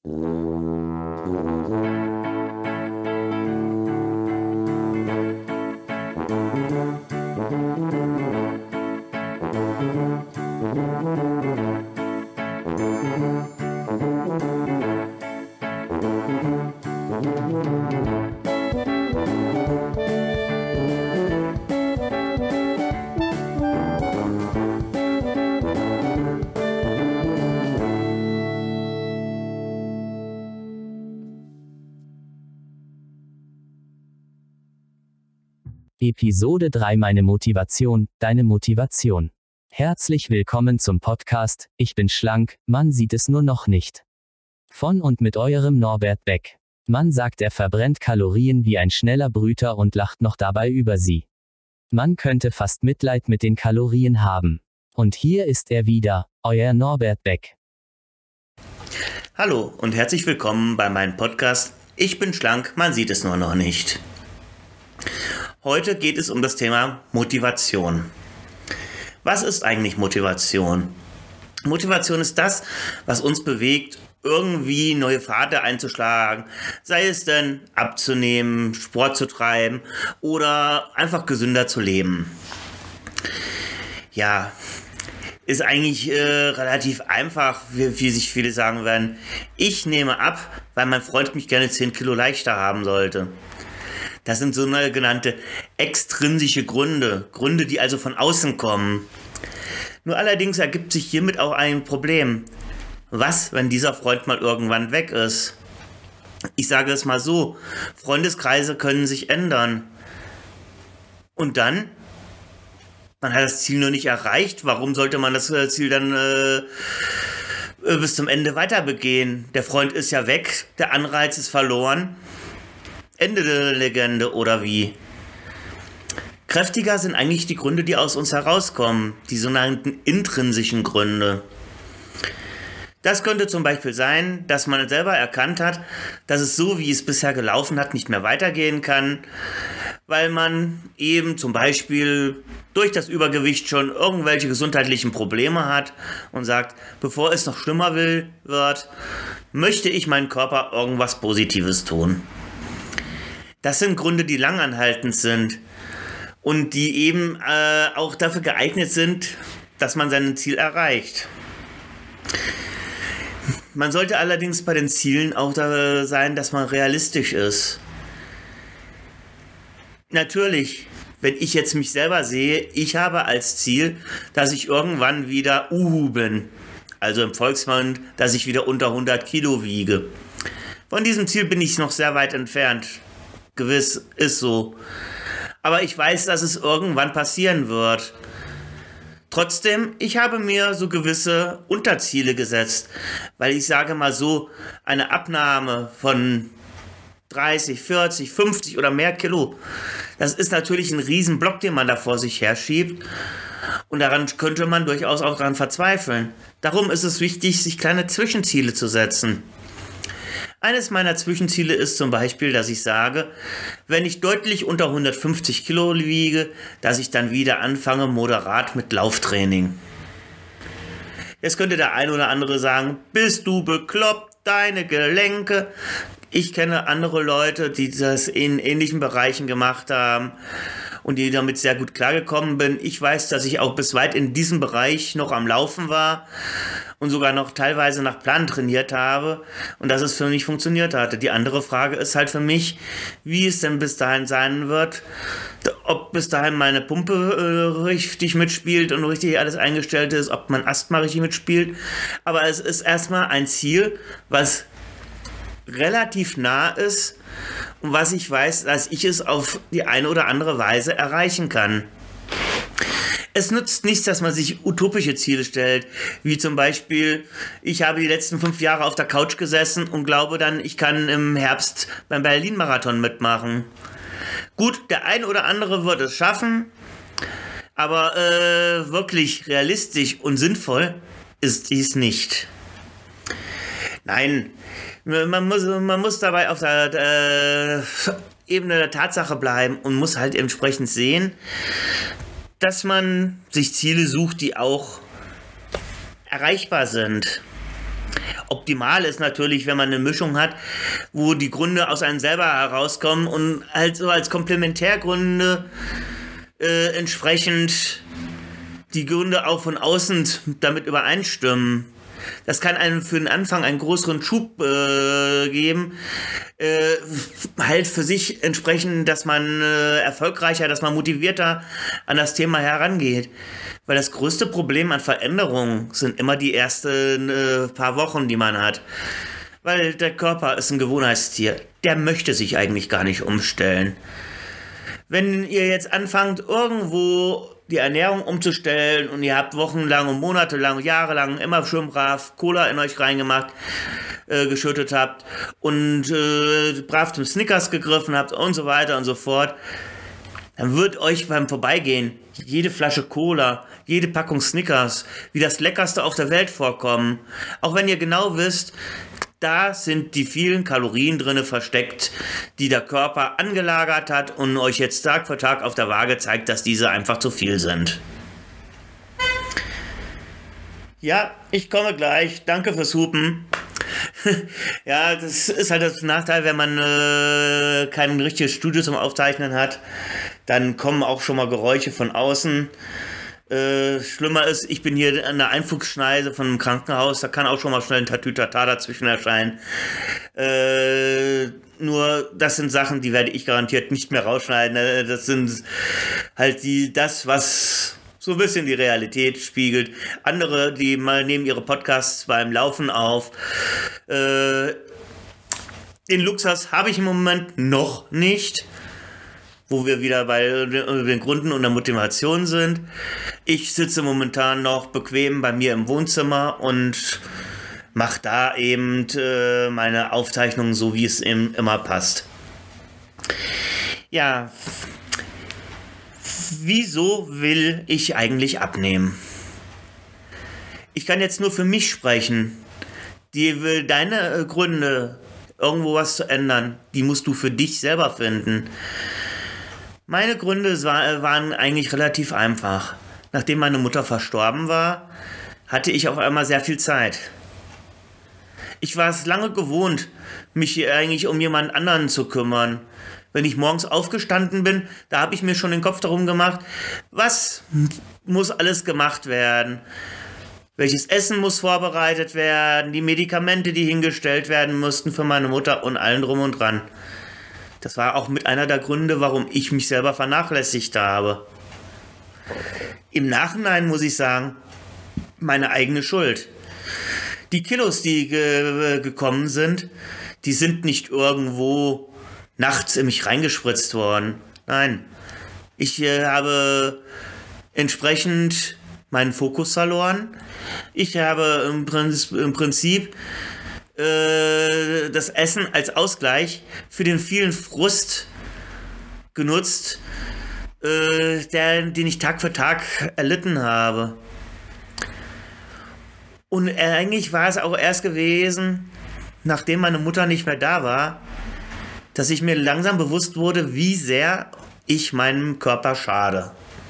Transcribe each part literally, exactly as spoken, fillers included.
Episode drei Meine Motivation, deine Motivation. Herzlich willkommen zum Podcast, ich bin schlank, man sieht es nur noch nicht. Von und mit eurem Norbert Beck. Man sagt, er verbrennt Kalorien wie ein schneller Brüter und lacht noch dabei über sie. Man könnte fast Mitleid mit den Kalorien haben. Und hier ist er wieder, euer Norbert Beck. Hallo und herzlich willkommen bei meinem Podcast, ich bin schlank, man sieht es nur noch nicht. Heute geht es um das Thema Motivation. Was ist eigentlich Motivation? Motivation ist das, was uns bewegt, irgendwie neue Pfade einzuschlagen, sei es denn abzunehmen, Sport zu treiben oder einfach gesünder zu leben. Ja, ist eigentlich äh, relativ einfach, wie, wie sich viele sagen werden. Ich nehme ab, weil mein Freund mich gerne zehn Kilo leichter haben sollte. Das sind sogenannte extrinsische Gründe, Gründe, die also von außen kommen. Nur allerdings ergibt sich hiermit auch ein Problem. Was, wenn dieser Freund mal irgendwann weg ist? Ich sage es mal so, Freundeskreise können sich ändern. Und dann? Man hat das Ziel noch nicht erreicht, warum sollte man das Ziel dann äh, bis zum Ende weiter begehen? Der Freund ist ja weg, der Anreiz ist verloren. Ende der Legende oder wie? Kräftiger sind eigentlich die Gründe, die aus uns herauskommen, die sogenannten intrinsischen Gründe. Das könnte zum Beispiel sein, dass man selber erkannt hat, dass es so, wie es bisher gelaufen hat, nicht mehr weitergehen kann, weil man eben zum Beispiel durch das Übergewicht schon irgendwelche gesundheitlichen Probleme hat und sagt, bevor es noch schlimmer will, wird, möchte ich meinem Körper irgendwas Positives tun. Das sind Gründe, die langanhaltend sind und die eben äh, auch dafür geeignet sind, dass man sein Ziel erreicht. Man sollte allerdings bei den Zielen auch da sein, dass man realistisch ist. Natürlich, wenn ich jetzt mich selber sehe, ich habe als Ziel, dass ich irgendwann wieder Uhu bin. Also im Volksmund, dass ich wieder unter hundert Kilo wiege. Von diesem Ziel bin ich noch sehr weit entfernt. Gewiss, ist so. Aber ich weiß, dass es irgendwann passieren wird. Trotzdem, ich habe mir so gewisse Unterziele gesetzt, weil ich sage mal so, eine Abnahme von dreißig, vierzig, fünfzig oder mehr Kilo, das ist natürlich ein Riesenblock, den man da vor sich herschiebt. Und daran könnte man durchaus auch daran verzweifeln. Darum ist es wichtig, sich kleine Zwischenziele zu setzen. Eines meiner Zwischenziele ist zum Beispiel, dass ich sage, wenn ich deutlich unter hundertfünfzig Kilo wiege, dass ich dann wieder anfange moderat mit Lauftraining. Jetzt könnte der eine oder andere sagen, bist du bekloppt, deine Gelenke? Ich kenne andere Leute, die das in ähnlichen Bereichen gemacht haben und die damit sehr gut klargekommen bin. Ich weiß, dass ich auch bis weit in diesem Bereich noch am Laufen war und sogar noch teilweise nach Plan trainiert habe und dass es für mich funktioniert hatte. Die andere Frage ist halt für mich, wie es denn bis dahin sein wird, ob bis dahin meine Pumpe äh, richtig mitspielt und richtig alles eingestellt ist, ob mein Asthma richtig mitspielt. Aber es ist erstmal ein Ziel, was relativ nah ist und was ich weiß, dass ich es auf die eine oder andere Weise erreichen kann. Es nützt nichts, dass man sich utopische Ziele stellt, wie zum Beispiel, ich habe die letzten fünf Jahre auf der Couch gesessen und glaube dann, ich kann im Herbst beim Berlin-Marathon mitmachen. Gut, der ein oder andere wird es schaffen, aber äh, wirklich realistisch und sinnvoll ist dies nicht. Nein, man muss, man muss dabei auf der, der Ebene der Tatsache bleiben und muss halt entsprechend sehen, dass man sich Ziele sucht, die auch erreichbar sind. Optimal ist natürlich, wenn man eine Mischung hat, wo die Gründe aus einem selber herauskommen und halt so als Komplementärgründe äh, entsprechend die Gründe auch von außen damit übereinstimmen. Das kann einem für den Anfang einen größeren Schub äh, geben, äh, halt für sich entsprechend, dass man äh, erfolgreicher, dass man motivierter an das Thema herangeht. Weil das größte Problem an Veränderungen sind immer die ersten äh, paar Wochen, die man hat. Weil der Körper ist ein Gewohnheitstier. Der möchte sich eigentlich gar nicht umstellen. Wenn ihr jetzt anfangt, irgendwo die Ernährung umzustellen und ihr habt wochenlang und monatelang, jahrelang immer schön brav Cola in euch reingemacht, äh, geschüttet habt und äh, brav zum Snickers gegriffen habt und so weiter und so fort, dann wird euch beim Vorbeigehen jede Flasche Cola, jede Packung Snickers wie das Leckerste auf der Welt vorkommen. Auch wenn ihr genau wisst, da sind die vielen Kalorien drinne versteckt, die der Körper angelagert hat und euch jetzt Tag für Tag auf der Waage zeigt, dass diese einfach zu viel sind. Ja, ich komme gleich. Danke fürs Hupen. Ja, das ist halt das Nachteil, wenn man äh, kein richtiges Studio zum Aufzeichnen hat. Dann kommen auch schon mal Geräusche von außen. Äh, schlimmer ist, ich bin hier an der Einflugschneise von einem Krankenhaus, da kann auch schon mal schnell ein Tatütata dazwischen erscheinen. Äh, nur, das sind Sachen, die werde ich garantiert nicht mehr rausschneiden. Das sind halt die, das, was so ein bisschen die Realität spiegelt. Andere, die mal nehmen ihre Podcasts beim Laufen auf. Äh, den Luxus habe ich im Moment noch nicht, wo wir wieder bei den Gründen und der Motivation sind. Ich sitze momentan noch bequem bei mir im Wohnzimmer und mache da eben äh, meine Aufzeichnungen so, wie es eben immer passt. Ja, wieso will ich eigentlich abnehmen? Ich kann jetzt nur für mich sprechen. Die, deine äh, Gründe, irgendwo was zu ändern, die musst du für dich selber finden. Meine Gründe waren eigentlich relativ einfach. Nachdem meine Mutter verstorben war, hatte ich auf einmal sehr viel Zeit. Ich war es lange gewohnt, mich eigentlich um jemand anderen zu kümmern. Wenn ich morgens aufgestanden bin, da habe ich mir schon den Kopf darum gemacht, was muss alles gemacht werden? Welches Essen muss vorbereitet werden? Die Medikamente, die hingestellt werden mussten für meine Mutter und allen drum und dran. Das war auch mit einer der Gründe, warum ich mich selber vernachlässigt habe. Im Nachhinein muss ich sagen, meine eigene Schuld. Die Kilos, die ge- gekommen sind, die sind nicht irgendwo nachts in mich reingespritzt worden. Nein, ich äh, habe entsprechend meinen Fokus verloren. Ich habe im Prinzip, im Prinzip das Essen als Ausgleich für den vielen Frust genutzt, äh, der, den ich Tag für Tag erlitten habe. Und eigentlich war es auch erst gewesen, nachdem meine Mutter nicht mehr da war, dass ich mir langsam bewusst wurde, wie sehr ich meinem Körper schade.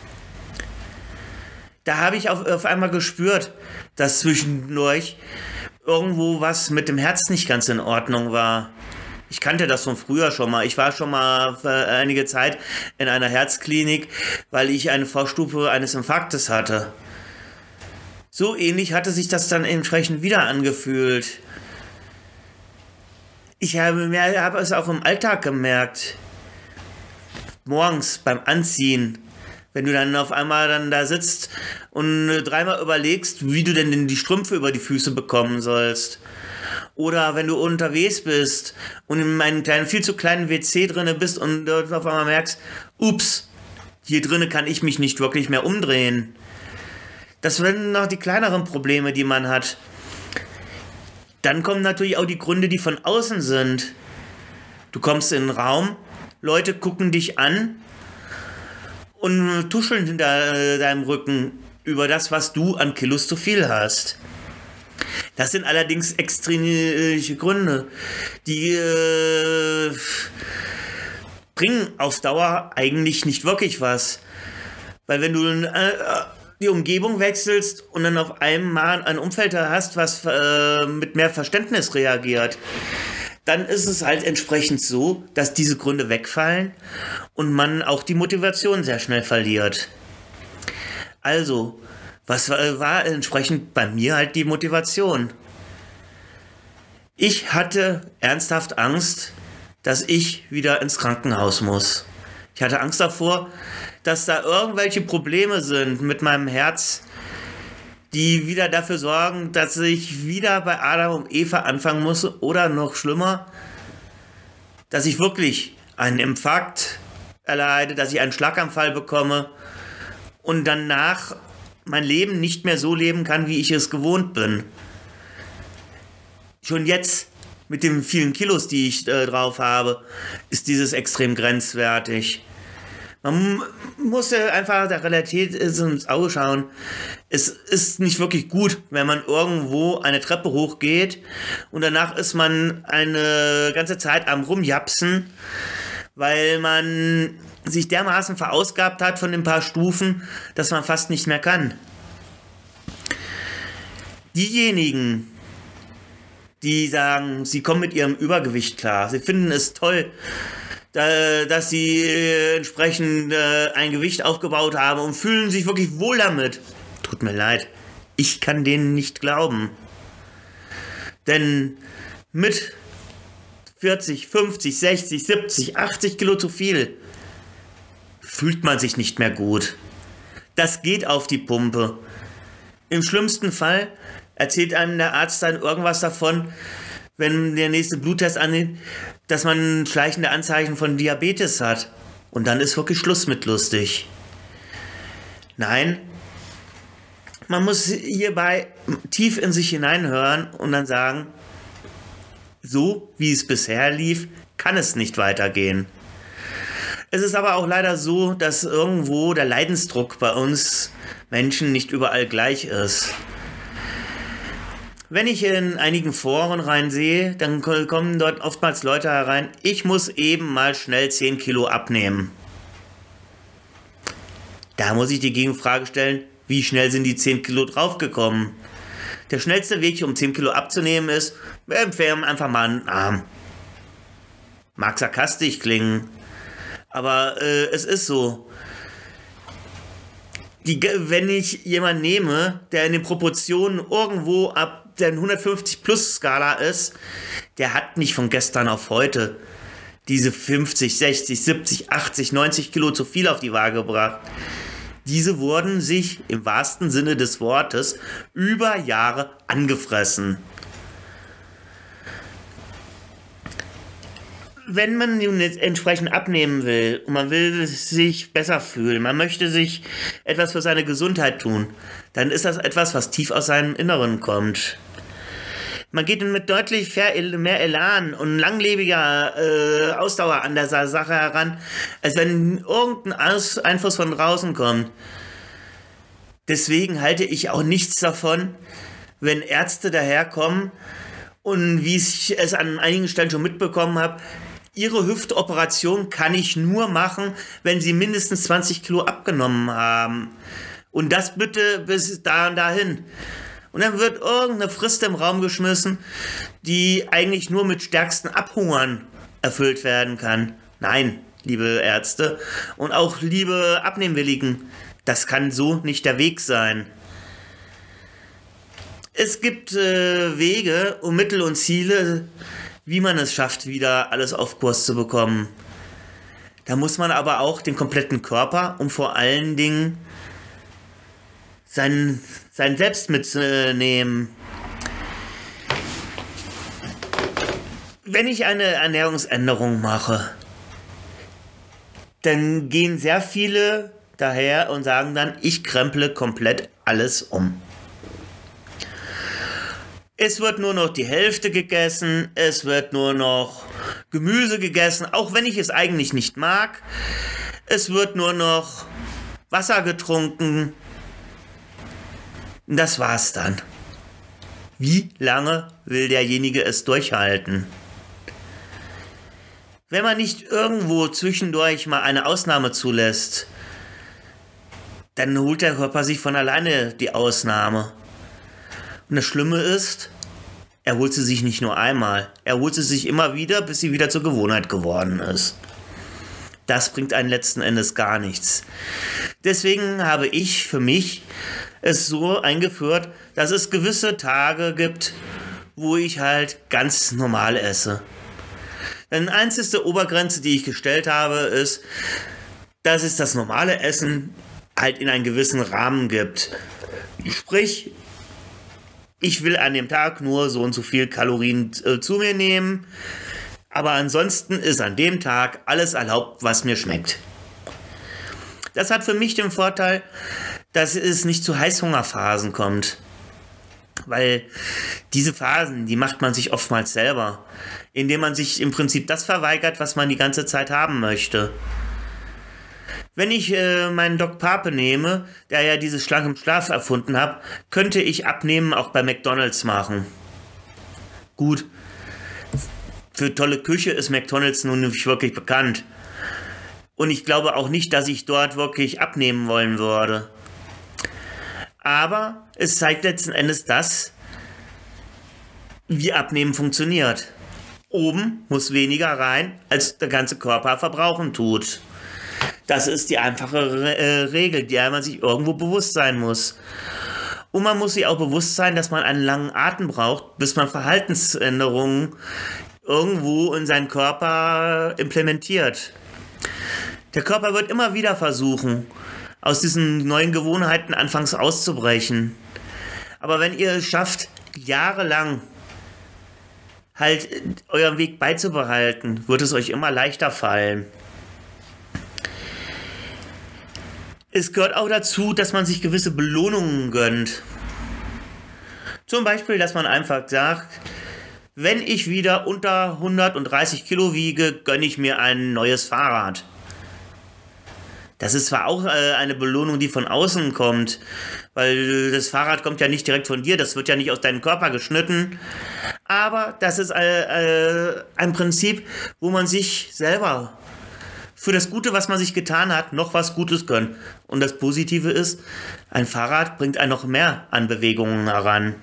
Da habe ich auf, auf einmal gespürt, dass zwischendurch irgendwo was mit dem Herz nicht ganz in Ordnung war. Ich kannte das von früher schon mal. Ich war schon mal für einige Zeit in einer Herzklinik, weil ich eine Vorstufe eines Infarktes hatte. So ähnlich hatte sich das dann entsprechend wieder angefühlt. Ich habe, habe es auch im Alltag gemerkt. Morgens beim Anziehen. Wenn du dann auf einmal dann da sitzt und dreimal überlegst, wie du denn die Strümpfe über die Füße bekommen sollst. Oder wenn du unterwegs bist und in einem kleinen, viel zu kleinen W C drinne bist und dort auf einmal merkst, ups, hier drinne kann ich mich nicht wirklich mehr umdrehen. Das sind noch die kleineren Probleme, die man hat. Dann kommen natürlich auch die Gründe, die von außen sind. Du kommst in den Raum, Leute gucken dich an und tuscheln hinter deinem Rücken über das, was du an Kilos zu viel hast. Das sind allerdings extrinsische Gründe, die äh, bringen auf Dauer eigentlich nicht wirklich was. Weil wenn du äh, die Umgebung wechselst und dann auf einmal ein Umfeld hast, was äh, mit mehr Verständnis reagiert, dann ist es halt entsprechend so, dass diese Gründe wegfallen und man auch die Motivation sehr schnell verliert. Also, was war, war entsprechend bei mir halt die Motivation? Ich hatte ernsthaft Angst, dass ich wieder ins Krankenhaus muss. Ich hatte Angst davor, dass da irgendwelche Probleme sind mit meinem Herz, die wieder dafür sorgen, dass ich wieder bei Adam und Eva anfangen muss oder noch schlimmer, dass ich wirklich einen Infarkt erleide, dass ich einen Schlaganfall bekomme und danach mein Leben nicht mehr so leben kann, wie ich es gewohnt bin. Schon jetzt mit den vielen Kilos, die ich äh, drauf habe, ist dieses extrem grenzwertig. Man muss ja einfach der Realität ins Auge schauen. Es ist nicht wirklich gut, wenn man irgendwo eine Treppe hochgeht und danach ist man eine ganze Zeit am Rumjapsen, weil man sich dermaßen verausgabt hat von den paar Stufen, dass man fast nicht mehr kann. Diejenigen, die sagen, sie kommen mit ihrem Übergewicht klar, sie finden es toll, dass sie entsprechend ein Gewicht aufgebaut haben und fühlen sich wirklich wohl damit. Tut mir leid, ich kann denen nicht glauben. Denn mit vierzig, fünfzig, sechzig, siebzig, achtzig Kilo zu viel fühlt man sich nicht mehr gut. Das geht auf die Pumpe. Im schlimmsten Fall erzählt einem der Arzt dann irgendwas davon, wenn der nächste Bluttest annimmt, dass man schleichende Anzeichen von Diabetes hat. Und dann ist wirklich Schluss mit lustig. Nein, man muss hierbei tief in sich hineinhören und dann sagen, so wie es bisher lief, kann es nicht weitergehen. Es ist aber auch leider so, dass irgendwo der Leidensdruck bei uns Menschen nicht überall gleich ist. Wenn ich in einigen Foren reinsehe, dann kommen dort oftmals Leute herein, ich muss eben mal schnell zehn Kilo abnehmen. Da muss ich die Gegenfrage stellen, wie schnell sind die zehn Kilo draufgekommen? Der schnellste Weg, um zehn Kilo abzunehmen, ist, wir empfehlen einfach mal einen Arm. Mag sarkastisch klingen, aber äh, es ist so. Die, wenn ich jemanden nehme, der in den Proportionen irgendwo ab der hundertfünfzig plus Skala ist, der hat nicht von gestern auf heute diese fünfzig, sechzig, siebzig, achtzig, neunzig Kilo zu viel auf die Waage gebracht. Diese wurden sich im wahrsten Sinne des Wortes über Jahre angefressen. Wenn man nun jetzt entsprechend abnehmen will und man will sich besser fühlen, man möchte sich etwas für seine Gesundheit tun, dann ist das etwas, was tief aus seinem Inneren kommt. Man geht mit deutlich mehr Elan und langlebiger äh, Ausdauer an der Sache heran, als wenn irgendein Einfluss von draußen kommt. Deswegen halte ich auch nichts davon, wenn Ärzte daherkommen und wie ich es an einigen Stellen schon mitbekommen habe, ihre Hüftoperation kann ich nur machen, wenn sie mindestens zwanzig Kilo abgenommen haben. Und das bitte bis da und dahin. Und dann wird irgendeine Frist im Raum geschmissen, die eigentlich nur mit stärksten Abhungern erfüllt werden kann. Nein, liebe Ärzte und auch liebe Abnehmwilligen, das kann so nicht der Weg sein. Es gibt äh, Wege und Mittel und Ziele, wie man es schafft, wieder alles auf Kurs zu bekommen. Da muss man aber auch den kompletten Körper und vor allen Dingen sein, sein Selbst mitnehmen. Wenn ich eine Ernährungsänderung mache, dann gehen sehr viele daher und sagen dann, ich kremple komplett alles um. Es wird nur noch die Hälfte gegessen, es wird nur noch Gemüse gegessen, auch wenn ich es eigentlich nicht mag. Es wird nur noch Wasser getrunken. Das war's dann. Wie lange will derjenige es durchhalten? Wenn man nicht irgendwo zwischendurch mal eine Ausnahme zulässt, dann holt der Körper sich von alleine die Ausnahme. Und das Schlimme ist, er holt sie sich nicht nur einmal, er holt sie sich immer wieder, bis sie wieder zur Gewohnheit geworden ist. Das bringt einen letzten Endes gar nichts. Deswegen habe ich für mich es so eingeführt, dass es gewisse Tage gibt, wo ich halt ganz normal esse. Denn die einzige Obergrenze, die ich gestellt habe, ist, dass es das normale Essen halt in einen gewissen Rahmen gibt. Sprich, ich will an dem Tag nur so und so viel Kalorien äh, zu mir nehmen, aber ansonsten ist an dem Tag alles erlaubt, was mir schmeckt. Das hat für mich den Vorteil, dass es nicht zu Heißhungerphasen kommt. Weil diese Phasen, die macht man sich oftmals selber, indem man sich im Prinzip das verweigert, was man die ganze Zeit haben möchte. Wenn ich äh, meinen Doc Pape nehme, der ja dieses Schlank im Schlaf erfunden hat, könnte ich Abnehmen auch bei McDonald's machen. Gut, für tolle Küche ist McDonald's nun nicht wirklich bekannt. Und ich glaube auch nicht, dass ich dort wirklich abnehmen wollen würde. Aber es zeigt letzten Endes das, wie Abnehmen funktioniert. Oben muss weniger rein, als der ganze Körper verbrauchen tut. Das ist die einfache Re- äh, Regel, der man sich irgendwo bewusst sein muss. Und man muss sich auch bewusst sein, dass man einen langen Atem braucht, bis man Verhaltensänderungen irgendwo in seinen Körper implementiert. Der Körper wird immer wieder versuchen, aus diesen neuen Gewohnheiten anfangs auszubrechen. Aber wenn ihr es schafft, jahrelang halt euren Weg beizubehalten, wird es euch immer leichter fallen. Es gehört auch dazu, dass man sich gewisse Belohnungen gönnt. Zum Beispiel, dass man einfach sagt, wenn ich wieder unter hundertdreißig Kilo wiege, gönne ich mir ein neues Fahrrad. Das ist zwar auch äh, eine Belohnung, die von außen kommt, weil das Fahrrad kommt ja nicht direkt von dir, das wird ja nicht aus deinem Körper geschnitten, aber das ist äh, äh, ein Prinzip, wo man sich selber für das Gute, was man sich getan hat, noch was Gutes gönnt. Und das Positive ist, ein Fahrrad bringt einen noch mehr an Bewegungen heran.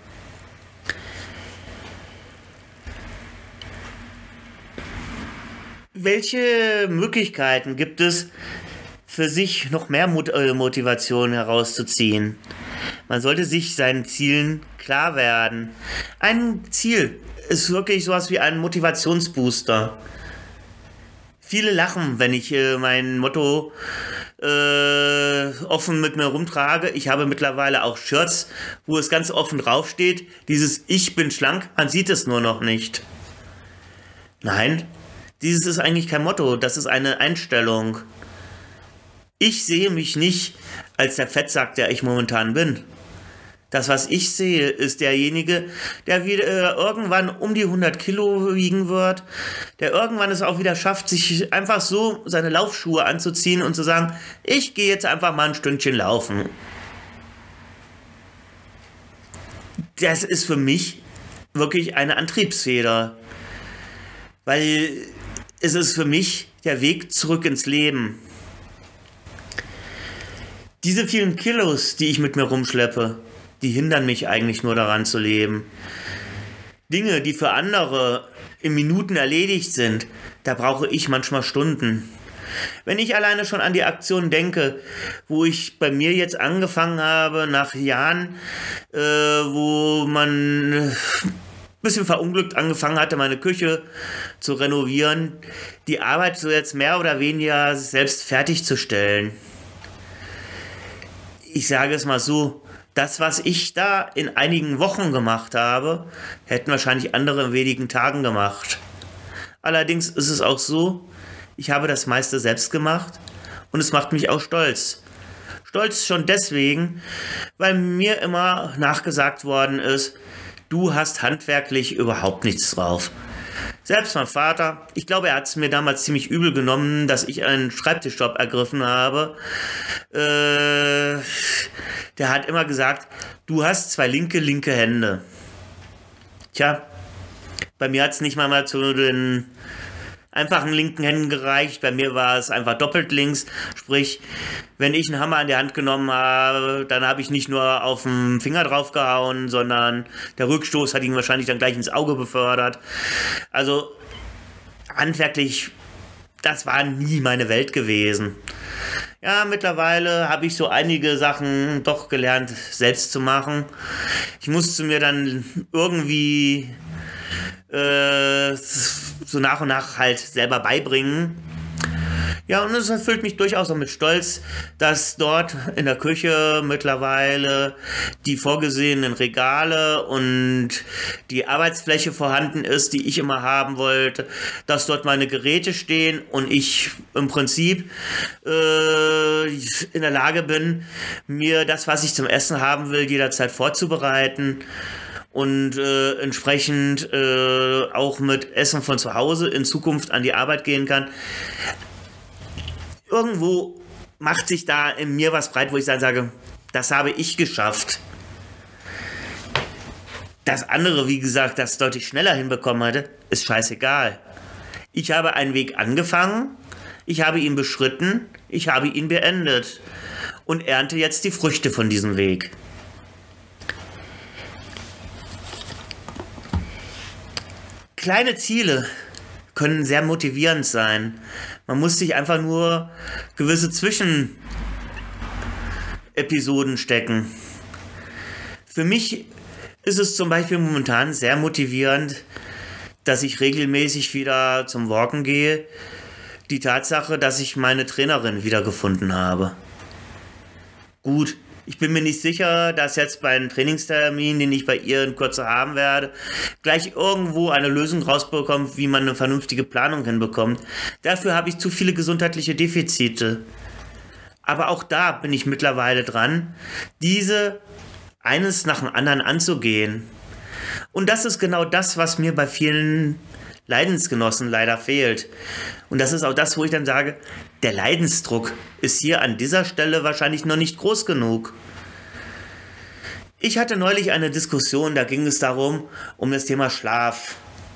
Welche Möglichkeiten gibt es, für sich noch mehr Mot- äh, Motivation herauszuziehen? Man sollte sich seinen Zielen klar werden. Ein Ziel ist wirklich sowas wie ein Motivationsbooster. Viele lachen, wenn ich äh, mein Motto äh, offen mit mir rumtrage. Ich habe mittlerweile auch Shirts, wo es ganz offen draufsteht, dieses Ich bin schlank, man sieht es nur noch nicht. Nein, dieses ist eigentlich kein Motto, das ist eine Einstellung. Ich sehe mich nicht als der Fettsack, der ich momentan bin. Das, was ich sehe, ist derjenige, der wieder äh, irgendwann um die hundert Kilo wiegen wird, der irgendwann es auch wieder schafft, sich einfach so seine Laufschuhe anzuziehen und zu sagen, ich gehe jetzt einfach mal ein Stündchen laufen. Das ist für mich wirklich eine Antriebsfeder, weil es ist für mich der Weg zurück ins Leben. Diese vielen Kilos, die ich mit mir rumschleppe, die hindern mich eigentlich nur daran zu leben. Dinge, die für andere in Minuten erledigt sind, da brauche ich manchmal Stunden. Wenn ich alleine schon an die Aktion denke, wo ich bei mir jetzt angefangen habe, nach Jahren, äh, wo man ein bisschen verunglückt angefangen hatte, meine Küche zu renovieren, die Arbeit so jetzt mehr oder weniger selbst fertigzustellen. Ich sage es mal so, das, was ich da in einigen Wochen gemacht habe, hätten wahrscheinlich andere in wenigen Tagen gemacht. Allerdings ist es auch so, ich habe das meiste selbst gemacht und es macht mich auch stolz. Stolz schon deswegen, weil mir immer nachgesagt worden ist, du hast handwerklich überhaupt nichts drauf. Selbst mein Vater, ich glaube, er hat es mir damals ziemlich übel genommen, dass ich einen Schreibtischjob ergriffen habe. Äh, der hat immer gesagt, du hast zwei linke, linke Hände. Tja, bei mir hat es nicht mal, mal zu den einfachen linken Händen gereicht. Bei mir war es einfach doppelt links. Sprich, wenn ich einen Hammer in die Hand genommen habe, dann habe ich nicht nur auf den Finger drauf gehauen, sondern der Rückstoß hat ihn wahrscheinlich dann gleich ins Auge befördert. Also handwerklich, das war nie meine Welt gewesen. Ja, mittlerweile habe ich so einige Sachen doch gelernt, selbst zu machen. Ich musste mir dann irgendwie äh, so nach und nach halt selber beibringen. Ja, und es erfüllt mich durchaus auch mit Stolz, dass dort in der Küche mittlerweile die vorgesehenen Regale und die Arbeitsfläche vorhanden ist, die ich immer haben wollte, dass dort meine Geräte stehen und ich im Prinzip äh, in der Lage bin, mir das, was ich zum Essen haben will, jederzeit vorzubereiten. Und äh, entsprechend äh, auch mit Essen von zu Hause in Zukunft an die Arbeit gehen kann. Irgendwo macht sich da in mir was breit, wo ich dann sage, das habe ich geschafft. Das andere, wie gesagt, das deutlich schneller hinbekommen hatte, ist scheißegal. Ich habe einen Weg angefangen, ich habe ihn beschritten, ich habe ihn beendet und ernte jetzt die Früchte von diesem Weg. Kleine Ziele können sehr motivierend sein. Man muss sich einfach nur gewisse Zwischenepisoden stecken. Für mich ist es zum Beispiel momentan sehr motivierend, dass ich regelmäßig wieder zum Walken gehe. Die Tatsache, dass ich meine Trainerin wiedergefunden habe. Gut, ich bin mir nicht sicher, dass jetzt bei einem Trainingstermin, den ich bei ihr in Kürze haben werde, gleich irgendwo eine Lösung rausbekommt, wie man eine vernünftige Planung hinbekommt. Dafür habe ich zu viele gesundheitliche Defizite. Aber auch da bin ich mittlerweile dran, diese eines nach dem anderen anzugehen. Und das ist genau das, was mir bei vielen Leidensgenossen leider fehlt. Und das ist auch das, wo ich dann sage, der Leidensdruck ist hier an dieser Stelle wahrscheinlich noch nicht groß genug. Ich hatte neulich eine Diskussion, da ging es darum, um das Thema Schlaf.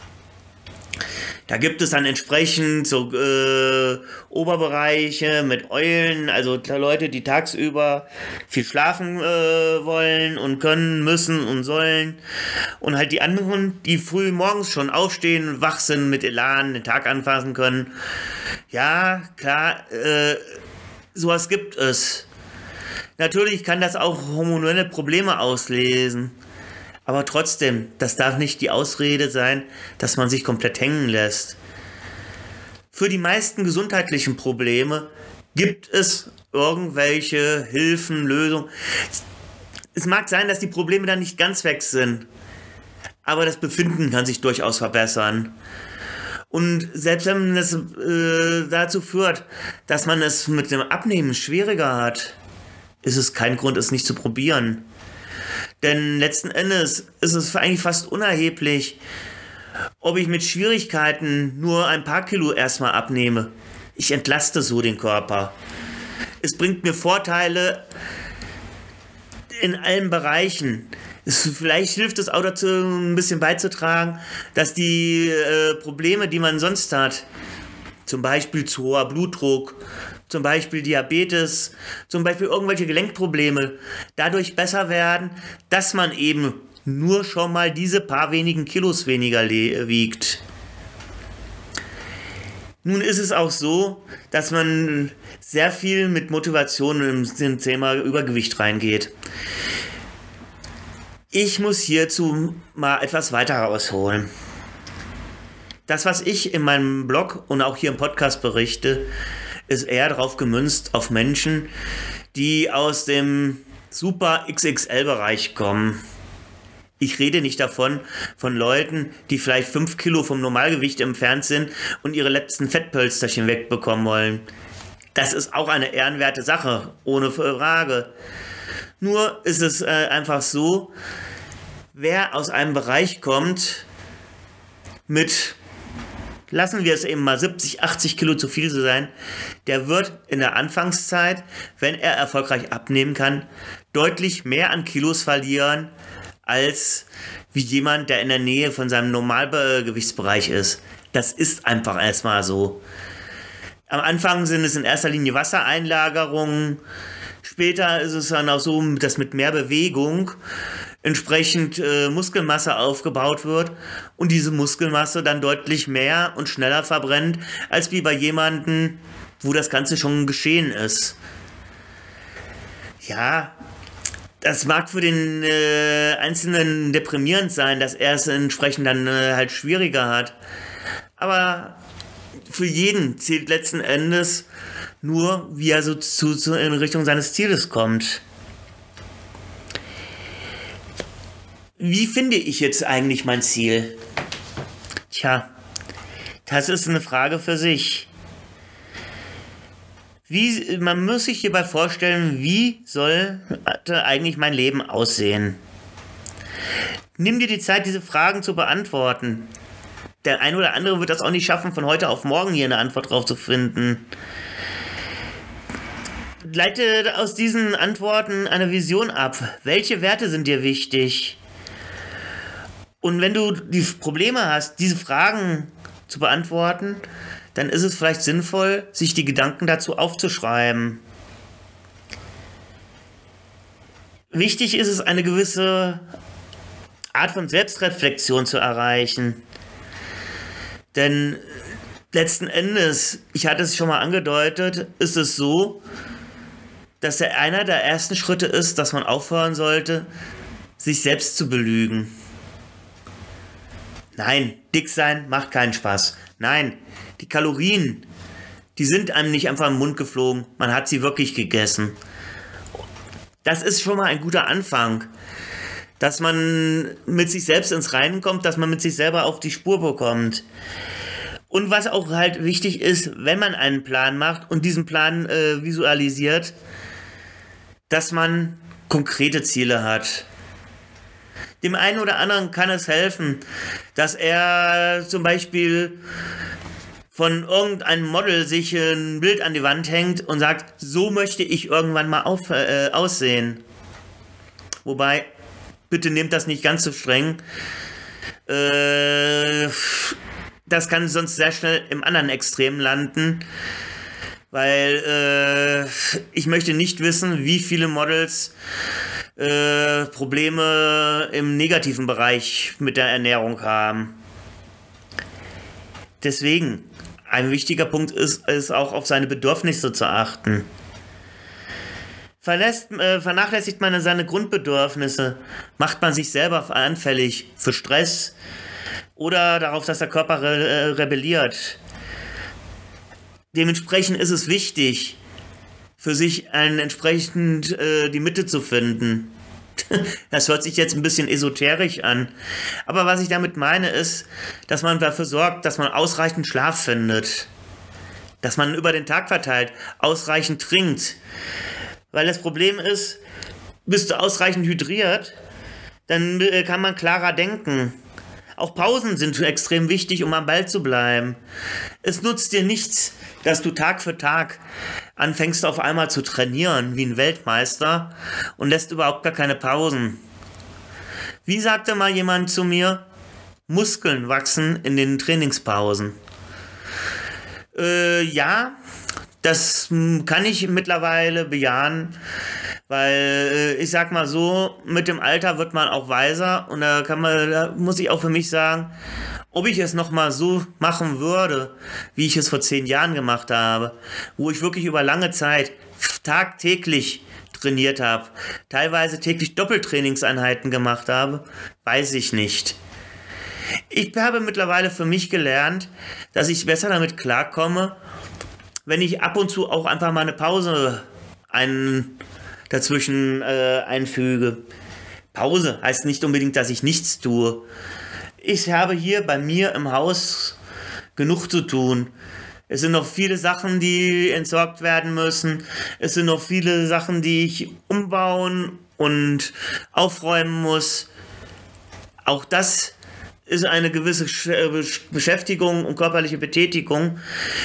Da gibt es dann entsprechend so äh, Oberbereiche mit Eulen, also Leute, die tagsüber viel schlafen äh, wollen und können, müssen und sollen. Und halt die anderen, die früh morgens schon aufstehen, wach sind, mit Elan den Tag anfassen können. Ja, klar, äh, sowas gibt es. Natürlich kann das auch hormonelle Probleme auslesen. Aber trotzdem, das darf nicht die Ausrede sein, dass man sich komplett hängen lässt. Für die meisten gesundheitlichen Probleme gibt es irgendwelche Hilfen, Lösungen. Es mag sein, dass die Probleme dann nicht ganz weg sind, aber das Befinden kann sich durchaus verbessern. Und selbst wenn es äh, dazu führt, dass man es mit dem Abnehmen schwieriger hat, ist es kein Grund, es nicht zu probieren. Denn letzten Endes ist es eigentlich fast unerheblich, ob ich mit Schwierigkeiten nur ein paar Kilo erstmal abnehme. Ich entlaste so den Körper. Es bringt mir Vorteile in allen Bereichen. Es, vielleicht hilft es auch dazu, ein bisschen beizutragen, dass die äh, Probleme, die man sonst hat, zum Beispiel zu hoher Blutdruck, zum Beispiel Diabetes, zum Beispiel irgendwelche Gelenkprobleme, dadurch besser werden, dass man eben nur schon mal diese paar wenigen Kilos weniger wiegt. Nun ist es auch so, dass man sehr viel mit Motivation im Thema Übergewicht reingeht. Ich muss hierzu mal etwas weiter ausholen. Das, was ich in meinem Blog und auch hier im Podcast berichte, ist eher darauf gemünzt auf Menschen, die aus dem Super X X L-Bereich kommen. Ich rede nicht davon, von Leuten, die vielleicht fünf Kilo vom Normalgewicht entfernt sind und ihre letzten Fettpölsterchen wegbekommen wollen. Das ist auch eine ehrenwerte Sache, ohne Frage. Nur ist es äh, einfach so, wer aus einem Bereich kommt mit, lassen wir es eben mal siebzig, achtzig Kilo zu viel sein, der wird in der Anfangszeit, wenn er erfolgreich abnehmen kann, deutlich mehr an Kilos verlieren, als wie jemand, der in der Nähe von seinem Normalgewichtsbereich ist. Das ist einfach erstmal so. Am Anfang sind es in erster Linie Wassereinlagerungen. Später ist es dann auch so, dass mit mehr Bewegung entsprechend äh, Muskelmasse aufgebaut wird und diese Muskelmasse dann deutlich mehr und schneller verbrennt, als wie bei jemandem, wo das Ganze schon geschehen ist. Ja, das mag für den äh, Einzelnen deprimierend sein, dass er es entsprechend dann äh, halt schwieriger hat. Aber für jeden zählt letzten Endes nur, wie er so zu, zu in Richtung seines Zieles kommt. Wie finde ich jetzt eigentlich mein Ziel? Tja, das ist eine Frage für sich. Wie, man muss sich hierbei vorstellen, wie soll eigentlich mein Leben aussehen? Nimm dir die Zeit, diese Fragen zu beantworten. Der ein oder andere wird das auch nicht schaffen, von heute auf morgen hier eine Antwort drauf zu finden. Leite aus diesen Antworten eine Vision ab. Welche Werte sind dir wichtig? Und wenn du die Probleme hast, diese Fragen zu beantworten, dann ist es vielleicht sinnvoll, sich die Gedanken dazu aufzuschreiben. Wichtig ist es, eine gewisse Art von Selbstreflexion zu erreichen. Denn letzten Endes, ich hatte es schon mal angedeutet, ist es so, dass der einer der ersten Schritte ist, dass man aufhören sollte, sich selbst zu belügen. Nein, dick sein macht keinen Spaß. Nein, die Kalorien, die sind einem nicht einfach im Mund geflogen, man hat sie wirklich gegessen. Das ist schon mal ein guter Anfang, dass man mit sich selbst ins Reinen kommt, dass man mit sich selber auf die Spur bekommt. Und was auch halt wichtig ist, wenn man einen Plan macht und diesen Plan äh, visualisiert, dass man konkrete Ziele hat. Dem einen oder anderen kann es helfen, dass er zum Beispiel von irgendeinem Model sich ein Bild an die Wand hängt und sagt, so möchte ich irgendwann mal auf, äh, aussehen. Wobei, bitte nehmt das nicht ganz so streng. Äh, das kann sonst sehr schnell im anderen Extrem landen. Weil äh, ich möchte nicht wissen, wie viele Models äh, Probleme im negativen Bereich mit der Ernährung haben. Deswegen, ein wichtiger Punkt ist, ist auch auf seine Bedürfnisse zu achten. Verlässt, äh, vernachlässigt man seine Grundbedürfnisse, macht man sich selber anfällig für Stress oder darauf, dass der Körper re äh, rebelliert. Dementsprechend ist es wichtig, für sich ein, entsprechend äh, die Mitte zu finden. Das hört sich jetzt ein bisschen esoterisch an. Aber was ich damit meine ist, dass man dafür sorgt, dass man ausreichend Schlaf findet. Dass man über den Tag verteilt ausreichend trinkt. Weil das Problem ist, bist du ausreichend hydriert, dann äh, kann man klarer denken. Auch Pausen sind extrem wichtig, um am Ball zu bleiben. Es nutzt dir nichts, dass du Tag für Tag anfängst auf einmal zu trainieren wie ein Weltmeister und lässt überhaupt gar keine Pausen. Wie sagte mal jemand zu mir, Muskeln wachsen in den Trainingspausen. Äh, ja, das kann ich mittlerweile bejahen, weil ich sag mal so, mit dem Alter wird man auch weiser und da kann man, da muss ich auch für mich sagen, ob ich es nochmal so machen würde, wie ich es vor zehn Jahren gemacht habe, wo ich wirklich über lange Zeit tagtäglich trainiert habe, teilweise täglich Doppeltrainingseinheiten gemacht habe, weiß ich nicht. Ich habe mittlerweile für mich gelernt, dass ich besser damit klarkomme, wenn ich ab und zu auch einfach mal eine Pause ein, dazwischen äh, einfüge. Pause heißt nicht unbedingt, dass ich nichts tue. Ich habe hier bei mir im Haus genug zu tun. Es sind noch viele Sachen, die entsorgt werden müssen. Es sind noch viele Sachen, die ich umbauen und aufräumen muss. Auch das ist eine gewisse Beschäftigung und körperliche Betätigung,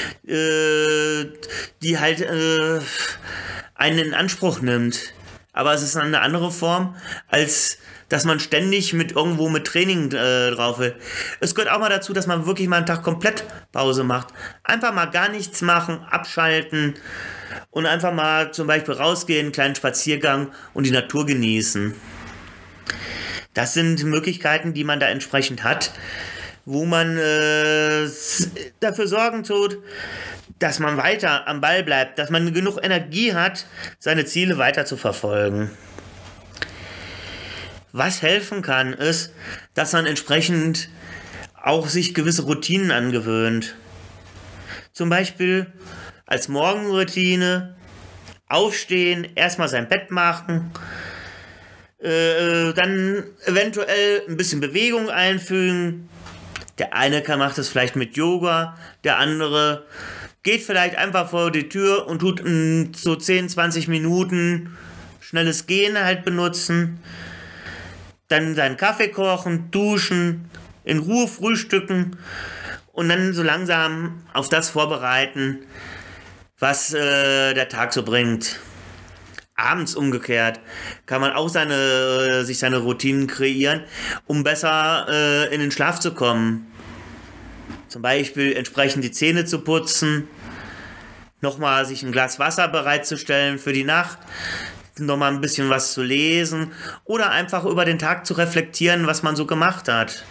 äh, die halt äh, einen in Anspruch nimmt. Aber es ist eine andere Form, als dass man ständig mit irgendwo mit Training äh, drauf will. Es gehört auch mal dazu, dass man wirklich mal einen Tag komplett Pause macht. Einfach mal gar nichts machen, abschalten und einfach mal zum Beispiel rausgehen, einen kleinen Spaziergang und die Natur genießen. Das sind Möglichkeiten, die man da entsprechend hat, wo man äh, dafür sorgen tut, dass man weiter am Ball bleibt, dass man genug Energie hat, seine Ziele weiter zu verfolgen. Was helfen kann, ist, dass man entsprechend auch sich gewisse Routinen angewöhnt. Zum Beispiel als Morgenroutine aufstehen, erstmal sein Bett machen, äh, dann eventuell ein bisschen Bewegung einfügen. Der eine kann macht es vielleicht mit Yoga, der andere geht vielleicht einfach vor die Tür und tut in so zehn, zwanzig Minuten schnelles Gehen halt benutzen. Dann seinen Kaffee kochen, duschen, in Ruhe frühstücken und dann so langsam auf das vorbereiten, was äh, der Tag so bringt. Abends umgekehrt kann man auch seine, äh, sich seine Routinen kreieren, um besser äh, in den Schlaf zu kommen. Zum Beispiel entsprechend die Zähne zu putzen, nochmal sich ein Glas Wasser bereitzustellen für die Nacht, nochmal ein bisschen was zu lesen oder einfach über den Tag zu reflektieren, was man so gemacht hat.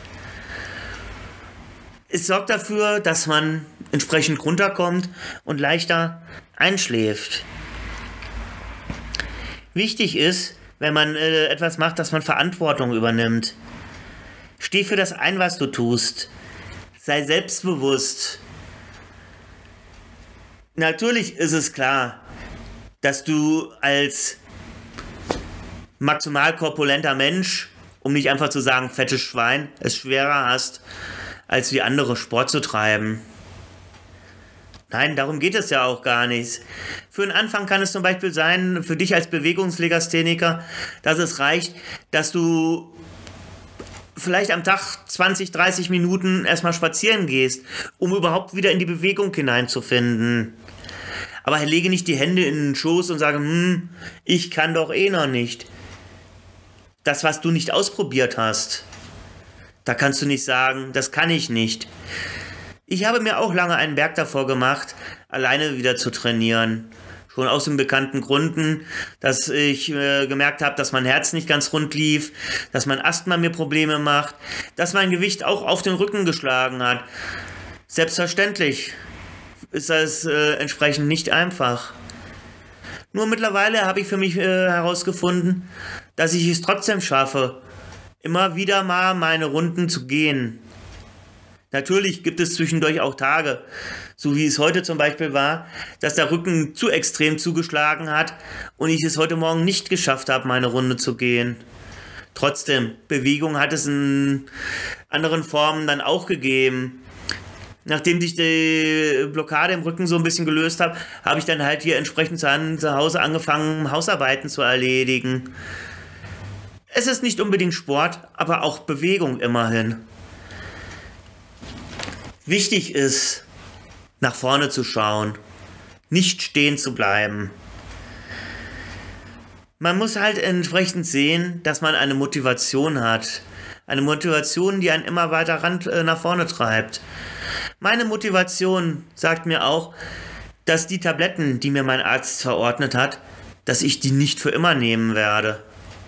Es sorgt dafür, dass man entsprechend runterkommt und leichter einschläft. Wichtig ist, wenn man äh, etwas macht, dass man Verantwortung übernimmt. Steh für das ein, was du tust. Sei selbstbewusst. Natürlich ist es klar, dass du als maximal korpulenter Mensch, um nicht einfach zu sagen fettes Schwein, es schwerer hast, als wie andere Sport zu treiben. Nein, darum geht es ja auch gar nicht. Für den Anfang kann es zum Beispiel sein, für dich als Bewegungslegastheniker, dass es reicht, dass du vielleicht am Tag zwanzig, dreißig Minuten erstmal spazieren gehst, um überhaupt wieder in die Bewegung hineinzufinden. Aber lege nicht die Hände in den Schoß und sage, hm, ich kann doch eh noch nicht. Das, was du nicht ausprobiert hast, da kannst du nicht sagen, das kann ich nicht. Ich habe mir auch lange einen Berg davor gemacht, alleine wieder zu trainieren. Schon aus den bekannten Gründen, dass ich äh, gemerkt habe, dass mein Herz nicht ganz rund lief, dass mein Asthma mir Probleme macht, dass mein Gewicht auch auf den Rücken geschlagen hat. Selbstverständlich ist das äh, entsprechend nicht einfach. Nur mittlerweile habe ich für mich äh, herausgefunden, dass ich es trotzdem schaffe, immer wieder mal meine Runden zu gehen. Natürlich gibt es zwischendurch auch Tage, so wie es heute zum Beispiel war, dass der Rücken zu extrem zugeschlagen hat und ich es heute Morgen nicht geschafft habe, meine Runde zu gehen. Trotzdem, Bewegung hat es in anderen Formen dann auch gegeben. Nachdem sich die Blockade im Rücken so ein bisschen gelöst hat, habe ich dann halt hier entsprechend zu Hause angefangen, Hausarbeiten zu erledigen. Es ist nicht unbedingt Sport, aber auch Bewegung immerhin. Wichtig ist, nach vorne zu schauen, nicht stehen zu bleiben. Man muss halt entsprechend sehen, dass man eine Motivation hat. Eine Motivation, die einen immer weiter ran, äh, nach vorne treibt. Meine Motivation sagt mir auch, dass die Tabletten, die mir mein Arzt verordnet hat, dass ich die nicht für immer nehmen werde.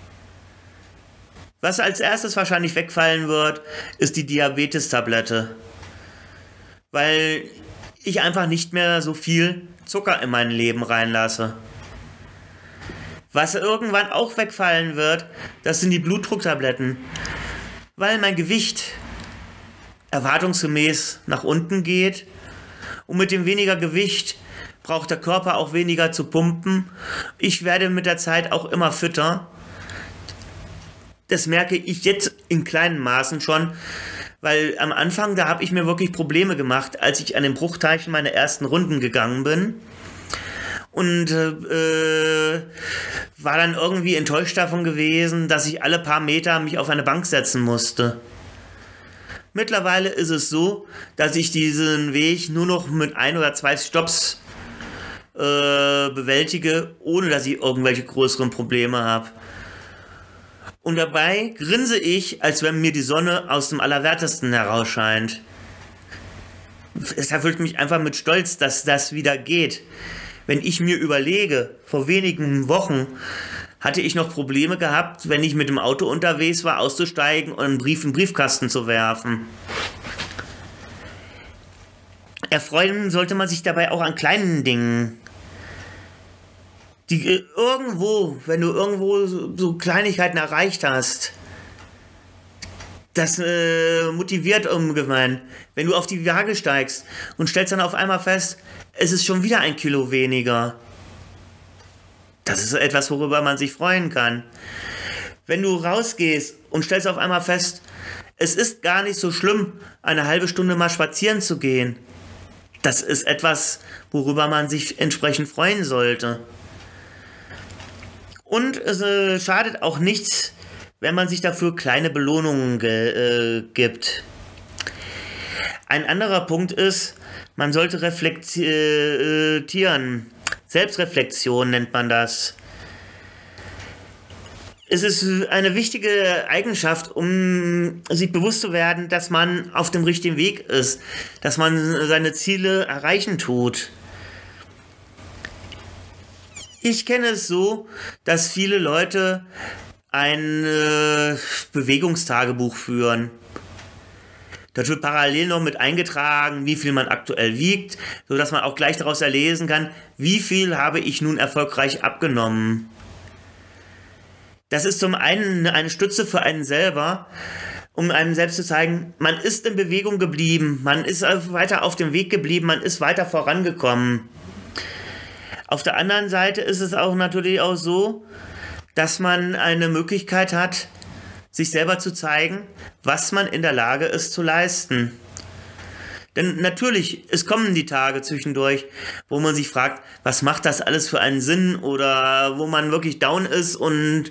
Was als erstes wahrscheinlich wegfallen wird, ist die Diabetes-Tablette. Weil ich einfach nicht mehr so viel Zucker in mein Leben reinlasse. Was irgendwann auch wegfallen wird, das sind die Blutdrucktabletten. Weil mein Gewicht erwartungsgemäß nach unten geht und mit dem weniger Gewicht braucht der Körper auch weniger zu pumpen. Ich werde mit der Zeit auch immer fitter. Das merke ich jetzt in kleinen Maßen schon, weil am Anfang, da habe ich mir wirklich Probleme gemacht, als ich an den Bruchteichen meine ersten Runden gegangen bin. Und äh, war dann irgendwie enttäuscht davon gewesen, dass ich alle paar Meter mich auf eine Bank setzen musste. Mittlerweile ist es so, dass ich diesen Weg nur noch mit ein oder zwei Stopps äh, bewältige, ohne dass ich irgendwelche größeren Probleme habe. Und dabei grinse ich, als wenn mir die Sonne aus dem Allerwertesten herausscheint. Es erfüllt mich einfach mit Stolz, dass das wieder geht. Wenn ich mir überlege, vor wenigen Wochen hatte ich noch Probleme gehabt, wenn ich mit dem Auto unterwegs war, auszusteigen und einen Brief in den Briefkasten zu werfen. Erfreuen sollte man sich dabei auch an kleinen Dingen. Die äh, irgendwo, wenn du irgendwo so, so Kleinigkeiten erreicht hast, das äh, motiviert ungemein. Wenn du auf die Waage steigst und stellst dann auf einmal fest, es ist schon wieder ein Kilo weniger. Das ist etwas, worüber man sich freuen kann. Wenn du rausgehst und stellst auf einmal fest, es ist gar nicht so schlimm, eine halbe Stunde mal spazieren zu gehen. Das ist etwas, worüber man sich entsprechend freuen sollte. Und es äh, schadet auch nichts, wenn man sich dafür kleine Belohnungen ge, äh, gibt. Ein anderer Punkt ist, man sollte reflektieren. Selbstreflexion nennt man das. Es ist eine wichtige Eigenschaft, um sich bewusst zu werden, dass man auf dem richtigen Weg ist, dass man seine Ziele erreichen tut. Ich kenne es so, dass viele Leute ein äh, Bewegungstagebuch führen. Das wird parallel noch mit eingetragen, wie viel man aktuell wiegt, sodass man auch gleich daraus erlesen kann, wie viel habe ich nun erfolgreich abgenommen. Das ist zum einen eine Stütze für einen selber, um einem selbst zu zeigen, man ist in Bewegung geblieben, man ist weiter auf dem Weg geblieben, man ist weiter vorangekommen. Auf der anderen Seite ist es auch natürlich auch so, dass man eine Möglichkeit hat, sich selber zu zeigen, was man in der Lage ist zu leisten. Denn natürlich, es kommen die Tage zwischendurch, wo man sich fragt, was macht das alles für einen Sinn, oder wo man wirklich down ist und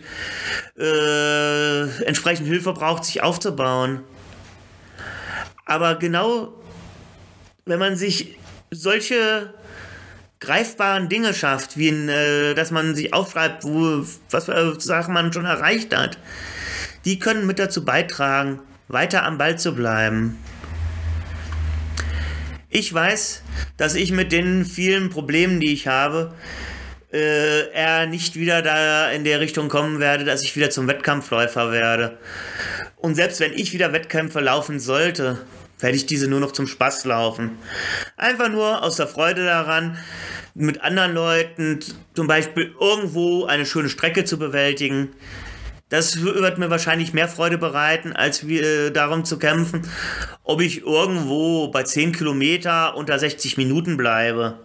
äh, entsprechend Hilfe braucht, sich aufzubauen. Aber genau, wenn man sich solche greifbaren Dinge schafft, wie äh, dass man sich aufschreibt, wo, was für Sachen man schon erreicht hat, die können mit dazu beitragen, weiter am Ball zu bleiben. Ich weiß, dass ich mit den vielen Problemen, die ich habe, äh, eher nicht wieder da in der Richtung kommen werde, dass ich wieder zum Wettkampfläufer werde. Und selbst wenn ich wieder Wettkämpfe laufen sollte, werde ich diese nur noch zum Spaß laufen. Einfach nur aus der Freude daran, mit anderen Leuten zum Beispiel irgendwo eine schöne Strecke zu bewältigen. Das wird mir wahrscheinlich mehr Freude bereiten, als wir, äh, darum zu kämpfen, ob ich irgendwo bei zehn Kilometer unter sechzig Minuten bleibe.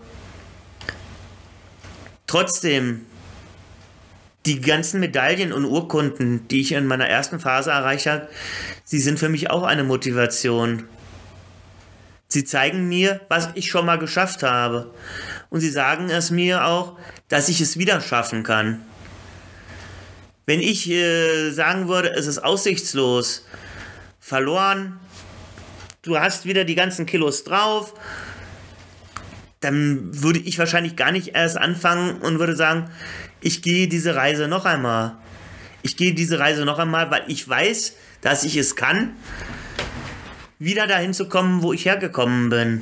Trotzdem, die ganzen Medaillen und Urkunden, die ich in meiner ersten Phase erreicht habe, sie sind für mich auch eine Motivation. Sie zeigen mir, was ich schon mal geschafft habe. Und sie sagen es mir auch, dass ich es wieder schaffen kann. Wenn ich äh, sagen würde, es ist aussichtslos, verloren, du hast wieder die ganzen Kilos drauf, dann würde ich wahrscheinlich gar nicht erst anfangen und würde sagen, ich gehe diese Reise noch einmal. Ich gehe diese Reise noch einmal, weil ich weiß, dass ich es kann, wieder dahin zu kommen, wo ich hergekommen bin.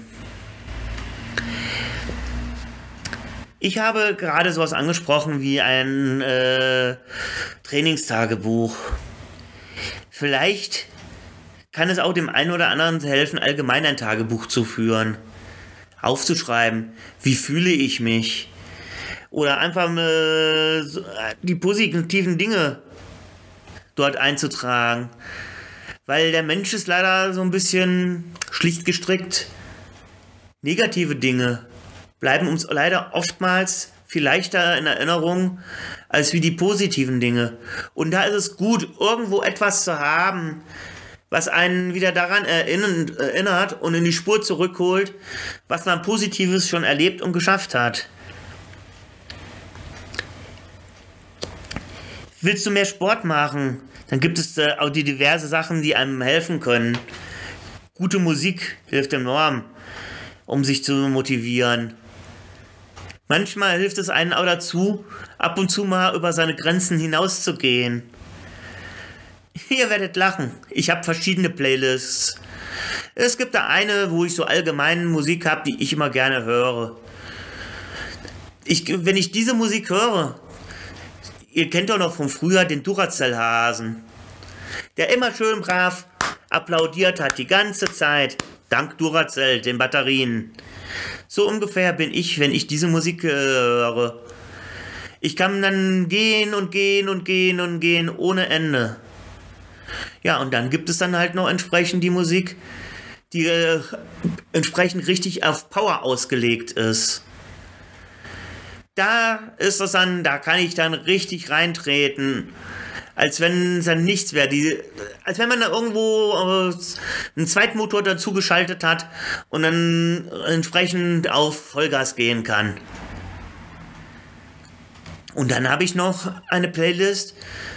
Ich habe gerade sowas angesprochen wie ein äh, Trainingstagebuch. Vielleicht kann es auch dem einen oder anderen helfen, allgemein ein Tagebuch zu führen. Aufzuschreiben, wie fühle ich mich. Oder einfach äh, die positiven Dinge dort einzutragen. Weil der Mensch ist leider so ein bisschen schlicht gestrickt. Negative Dinge bleiben uns leider oftmals viel leichter in Erinnerung als wie die positiven Dinge. Und da ist es gut, irgendwo etwas zu haben, was einen wieder daran erinnert und in die Spur zurückholt, was man Positives schon erlebt und geschafft hat. Willst du mehr Sport machen? Dann gibt es auch die diverse Sachen, die einem helfen können. Gute Musik hilft enorm, um sich zu motivieren. Manchmal hilft es einem auch dazu, ab und zu mal über seine Grenzen hinauszugehen. Ihr werdet lachen. Ich habe verschiedene Playlists. Es gibt da eine, wo ich so allgemein Musik habe, die ich immer gerne höre. Ich, wenn ich diese Musik höre, ihr kennt doch noch von früher den Duracell-Hasen, der immer schön brav applaudiert hat, die ganze Zeit, dank Duracell, den Batterien. So ungefähr bin ich, wenn ich diese Musik höre. Ich kann dann gehen und gehen und gehen und gehen ohne Ende. Ja, und dann gibt es dann halt noch entsprechend die Musik, die äh, entsprechend richtig auf Power ausgelegt ist. Da ist das dann, da kann ich dann richtig reintreten, als wenn es dann nichts wäre. Die, als wenn man da irgendwo äh, einen Zweitmotor dazu geschaltet hat und dann entsprechend auf Vollgas gehen kann. Und dann habe ich noch eine Playlist,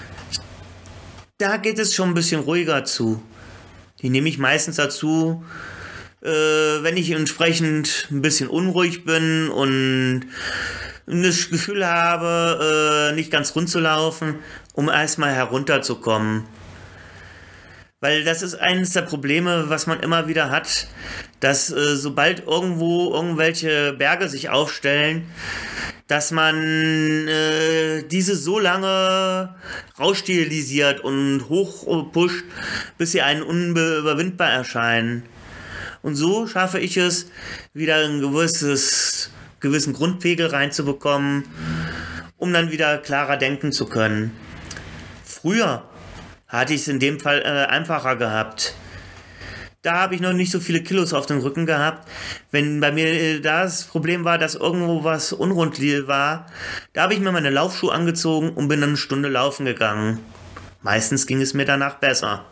da geht es schon ein bisschen ruhiger zu. Die nehme ich meistens dazu, äh, wenn ich entsprechend ein bisschen unruhig bin und das Gefühl habe, äh, nicht ganz rund zu laufen, um erstmal herunterzukommen. Weil das ist eines der Probleme, was man immer wieder hat, dass äh, sobald irgendwo irgendwelche Berge sich aufstellen, dass man äh, diese so lange rausstilisiert und hochpusht, bis sie einen unüberwindbar erscheinen. Und so schaffe ich es, wieder ein gewisses, gewissen Grundpegel reinzubekommen, um dann wieder klarer denken zu können. Früher hatte ich es in dem Fall äh, einfacher gehabt. Da habe ich noch nicht so viele Kilos auf dem Rücken gehabt. Wenn bei mir äh, das Problem war, dass irgendwo was unrund war, da habe ich mir meine Laufschuhe angezogen und bin dann eine Stunde laufen gegangen. Meistens ging es mir danach besser.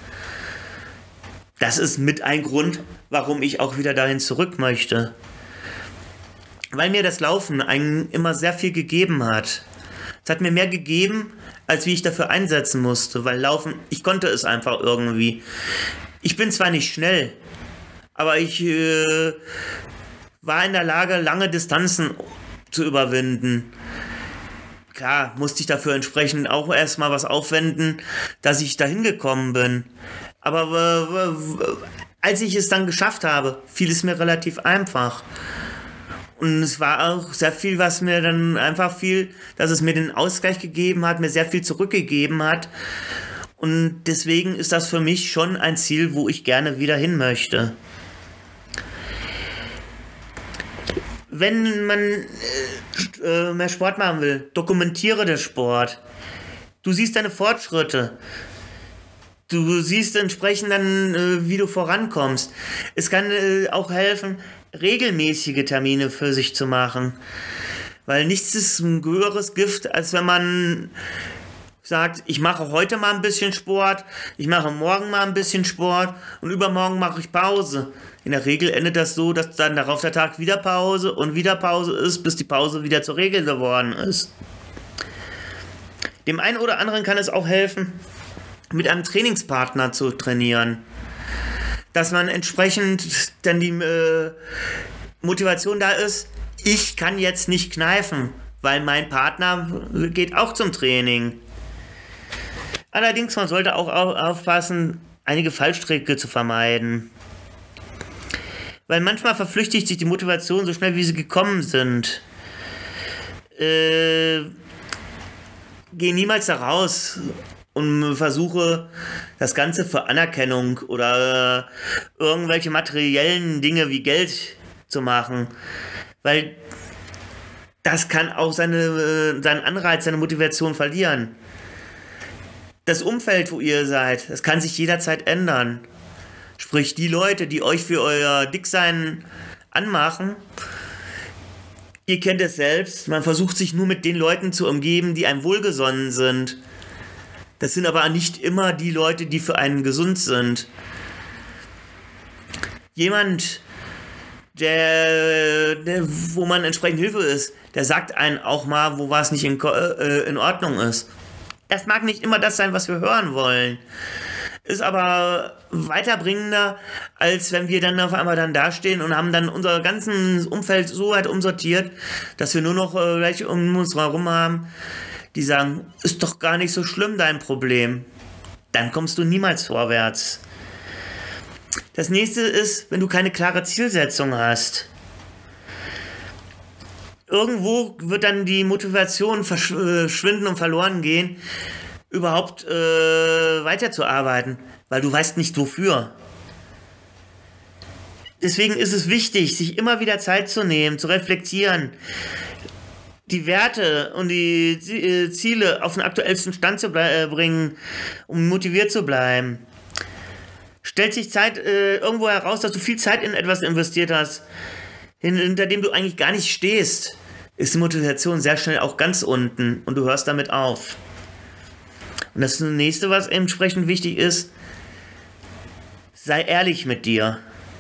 Das ist mit ein Grund, warum ich auch wieder dahin zurück möchte. Weil mir das Laufen einen immer sehr viel gegeben hat. Es hat mir mehr gegeben, als wie ich dafür einsetzen musste, weil Laufen, ich konnte es einfach irgendwie. Ich bin zwar nicht schnell, aber ich äh, war in der Lage, lange Distanzen zu überwinden. Klar, musste ich dafür entsprechend auch erstmal was aufwenden, dass ich dahin gekommen bin. Aber äh, als ich es dann geschafft habe, fiel es mir relativ einfach. Und es war auch sehr viel, was mir dann einfach fiel, dass es mir den Ausgleich gegeben hat, mir sehr viel zurückgegeben hat. Und deswegen ist das für mich schon ein Ziel, wo ich gerne wieder hin möchte. Wenn man äh, mehr Sport machen will, dokumentiere den Sport. Du siehst deine Fortschritte. Du siehst entsprechend dann, äh, wie du vorankommst. Es kann äh, auch helfen, regelmäßige Termine für sich zu machen. Weil nichts ist ein höheres Gift, als wenn man sagt, ich mache heute mal ein bisschen Sport, ich mache morgen mal ein bisschen Sport und übermorgen mache ich Pause. In der Regel endet das so, dass dann darauf der Tag wieder Pause und wieder Pause ist, bis die Pause wieder zur Regel geworden ist. Dem einen oder anderen kann es auch helfen, mit einem Trainingspartner zu trainieren. Dass man entsprechend dann die äh, Motivation da ist, ich kann jetzt nicht kneifen, weil mein Partner geht auch zum Training. Allerdings, man sollte auch aufpassen, einige Fallstricke zu vermeiden. Weil manchmal verflüchtigt sich die Motivation so schnell, wie sie gekommen sind. Äh, geh niemals da raus und versuche das Ganze für Anerkennung oder irgendwelche materiellen Dinge wie Geld zu machen. Weil das kann auch seine, seinen Anreiz, seine Motivation verlieren. Das Umfeld, wo ihr seid, das kann sich jederzeit ändern. Sprich, die Leute, die euch für euer Dicksein anmachen, ihr kennt es selbst, man versucht sich nur mit den Leuten zu umgeben, die einem wohlgesonnen sind. Das sind aber nicht immer die Leute, die für einen gesund sind. Jemand, der, der wo man entsprechend Hilfe ist, der sagt einem auch mal, wo was nicht in, äh, in Ordnung ist. Das mag nicht immer das sein, was wir hören wollen. Ist aber weiterbringender, als wenn wir dann auf einmal dann dastehen und haben dann unser ganzes Umfeld so weit umsortiert, dass wir nur noch äh, gleich um uns herum haben, die sagen, ist doch gar nicht so schlimm, dein Problem. dann kommst du niemals vorwärts. Das nächste ist, wenn du keine klare Zielsetzung hast. Irgendwo wird dann die Motivation verschwinden und verloren gehen, überhaupt äh, weiterzuarbeiten, weil du weißt nicht wofür. Deswegen ist es wichtig, sich immer wieder Zeit zu nehmen, zu reflektieren, die Werte und die Ziele auf den aktuellsten Stand zu bringen, um motiviert zu bleiben. Stellt sich Zeit äh, irgendwo heraus, dass du viel Zeit in etwas investiert hast, hinter dem du eigentlich gar nicht stehst, ist die Motivation sehr schnell auch ganz unten und du hörst damit auf. Und das nächste, was entsprechend wichtig ist, sei ehrlich mit dir.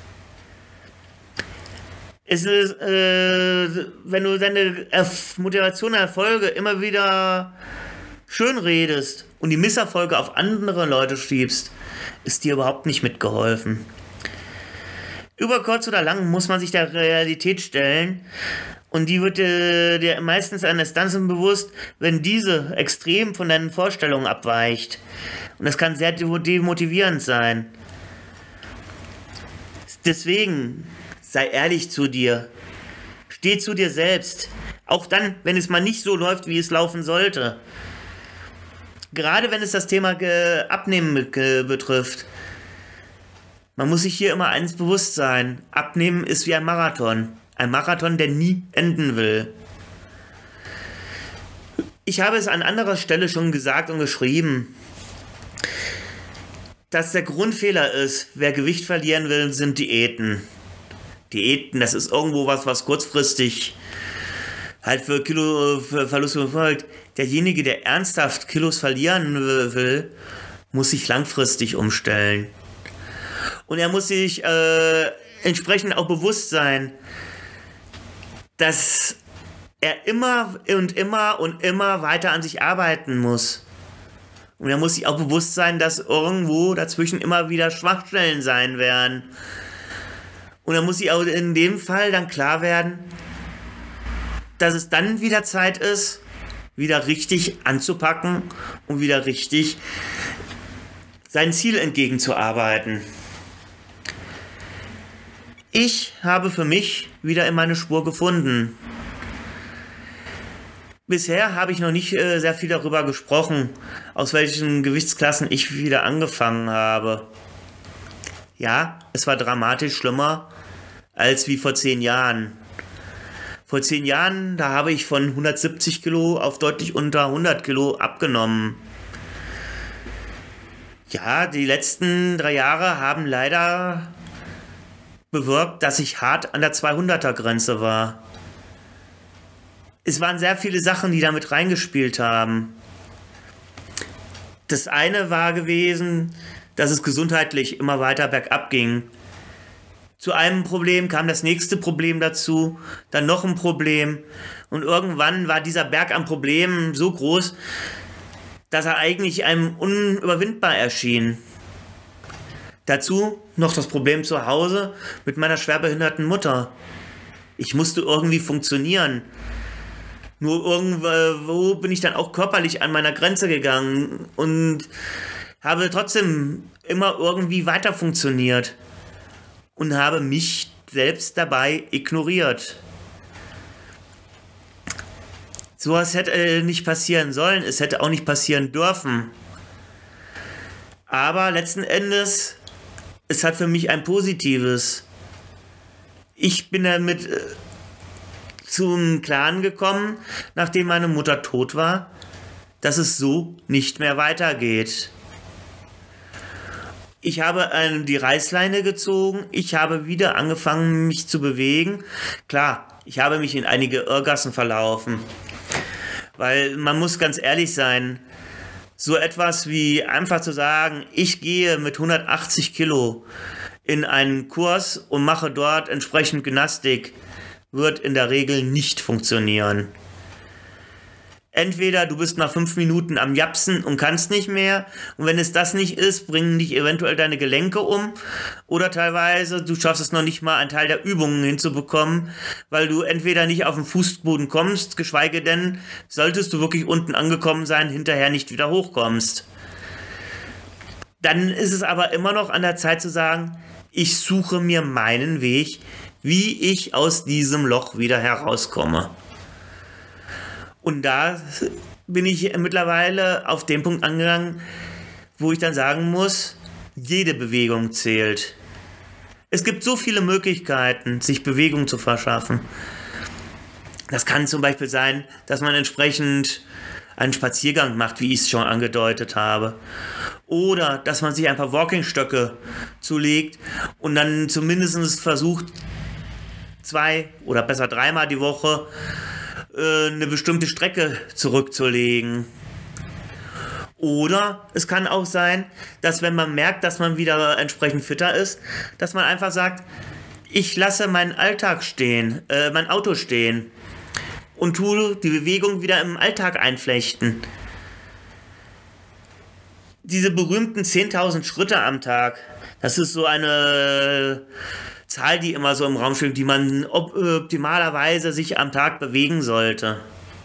Es ist, äh, wenn du deine Motivation, Erfolge immer wieder schön redest und die Misserfolge auf andere Leute schiebst, ist dir überhaupt nicht mitgeholfen. Über kurz oder lang muss man sich der Realität stellen und die wird dir, dir meistens an Instanzen bewusst, wenn diese extrem von deinen Vorstellungen abweicht. Und das kann sehr demotivierend sein. Deswegen sei ehrlich zu dir. Steh zu dir selbst. Auch dann, wenn es mal nicht so läuft, wie es laufen sollte. Gerade wenn es das Thema Abnehmen betrifft. Man muss sich hier immer eins bewusst sein. Abnehmen ist wie ein Marathon. Ein Marathon, der nie enden will. Ich habe es an anderer Stelle schon gesagt und geschrieben, dass der Grundfehler ist, wer Gewicht verlieren will, sind Diäten. Diäten, das ist irgendwo was, was kurzfristig halt für Kiloverluste folgt. Derjenige, der ernsthaft Kilos verlieren will, muss sich langfristig umstellen. Und er muss sich äh, entsprechend auch bewusst sein, dass er immer und immer und immer weiter an sich arbeiten muss. Und er muss sich auch bewusst sein, dass irgendwo dazwischen immer wieder Schwachstellen sein werden. Und er muss sich auch in dem Fall dann klar werden, dass es dann wieder Zeit ist, wieder richtig anzupacken und wieder richtig sein Ziel entgegenzuarbeiten. Ich habe für mich wieder in meine Spur gefunden. Bisher habe ich noch nicht äh, sehr viel darüber gesprochen, aus welchen Gewichtsklassen ich wieder angefangen habe. Ja, es war dramatisch schlimmer als wie vor zehn Jahren. Vor zehn Jahren, da habe ich von hundertsiebzig Kilo auf deutlich unter hundert Kilo abgenommen. Ja, die letzten drei Jahre haben leider bewirkt, dass ich hart an der zweihunderter Grenze war. Es waren sehr viele Sachen, die damit reingespielt haben. Das eine war gewesen, dass es gesundheitlich immer weiter bergab ging. Zu einem Problem kam das nächste Problem dazu, dann noch ein Problem. Und irgendwann war dieser Berg an Problemen so groß, dass er eigentlich einem unüberwindbar erschien. Dazu noch das Problem zu Hause mit meiner schwerbehinderten Mutter. Ich musste irgendwie funktionieren. Nur irgendwo bin ich dann auch körperlich an meiner Grenze gegangen und habe trotzdem immer irgendwie weiter funktioniert und habe mich selbst dabei ignoriert. Sowas hätte nicht passieren sollen, es hätte auch nicht passieren dürfen. Aber letzten Endes, es hat für mich ein Positives. Ich bin damit äh, zum Klaren gekommen, nachdem meine Mutter tot war, dass es so nicht mehr weitergeht. Ich habe äh, die Reißleine gezogen, ich habe wieder angefangen, mich zu bewegen. Klar, ich habe mich in einige Irrgassen verlaufen. Weil man muss ganz ehrlich sein, so etwas wie einfach zu sagen, ich gehe mit hundertachtzig Kilo in einen Kurs und mache dort entsprechend Gymnastik, wird in der Regel nicht funktionieren. Entweder du bist nach fünf Minuten am Japsen und kannst nicht mehr, und wenn es das nicht ist, bringen dich eventuell deine Gelenke um, oder teilweise du schaffst es noch nicht mal, einen Teil der Übungen hinzubekommen, weil du entweder nicht auf den Fußboden kommst, geschweige denn, solltest du wirklich unten angekommen sein, hinterher nicht wieder hochkommst. Dann ist es aber immer noch an der Zeit zu sagen, ich suche mir meinen Weg, wie ich aus diesem Loch wieder herauskomme. Und da bin ich mittlerweile auf den Punkt angegangen, wo ich dann sagen muss, jede Bewegung zählt. Es gibt so viele Möglichkeiten, sich Bewegung zu verschaffen. Das kann zum Beispiel sein, dass man entsprechend einen Spaziergang macht, wie ich es schon angedeutet habe. Oder dass man sich ein paar Walkingstöcke zulegt und dann zumindest versucht, zwei oder besser dreimal die Woche äh, eine bestimmte Strecke zurückzulegen. Oder es kann auch sein, dass wenn man merkt, dass man wieder entsprechend fitter ist, dass man einfach sagt, ich lasse meinen Alltag stehen, äh, mein Auto stehen und tue die Bewegung wieder im Alltag einflechten. Diese berühmten zehntausend Schritte am Tag, das ist so eine Zahl, die immer so im Raum steht, die man optimalerweise sich am Tag bewegen sollte.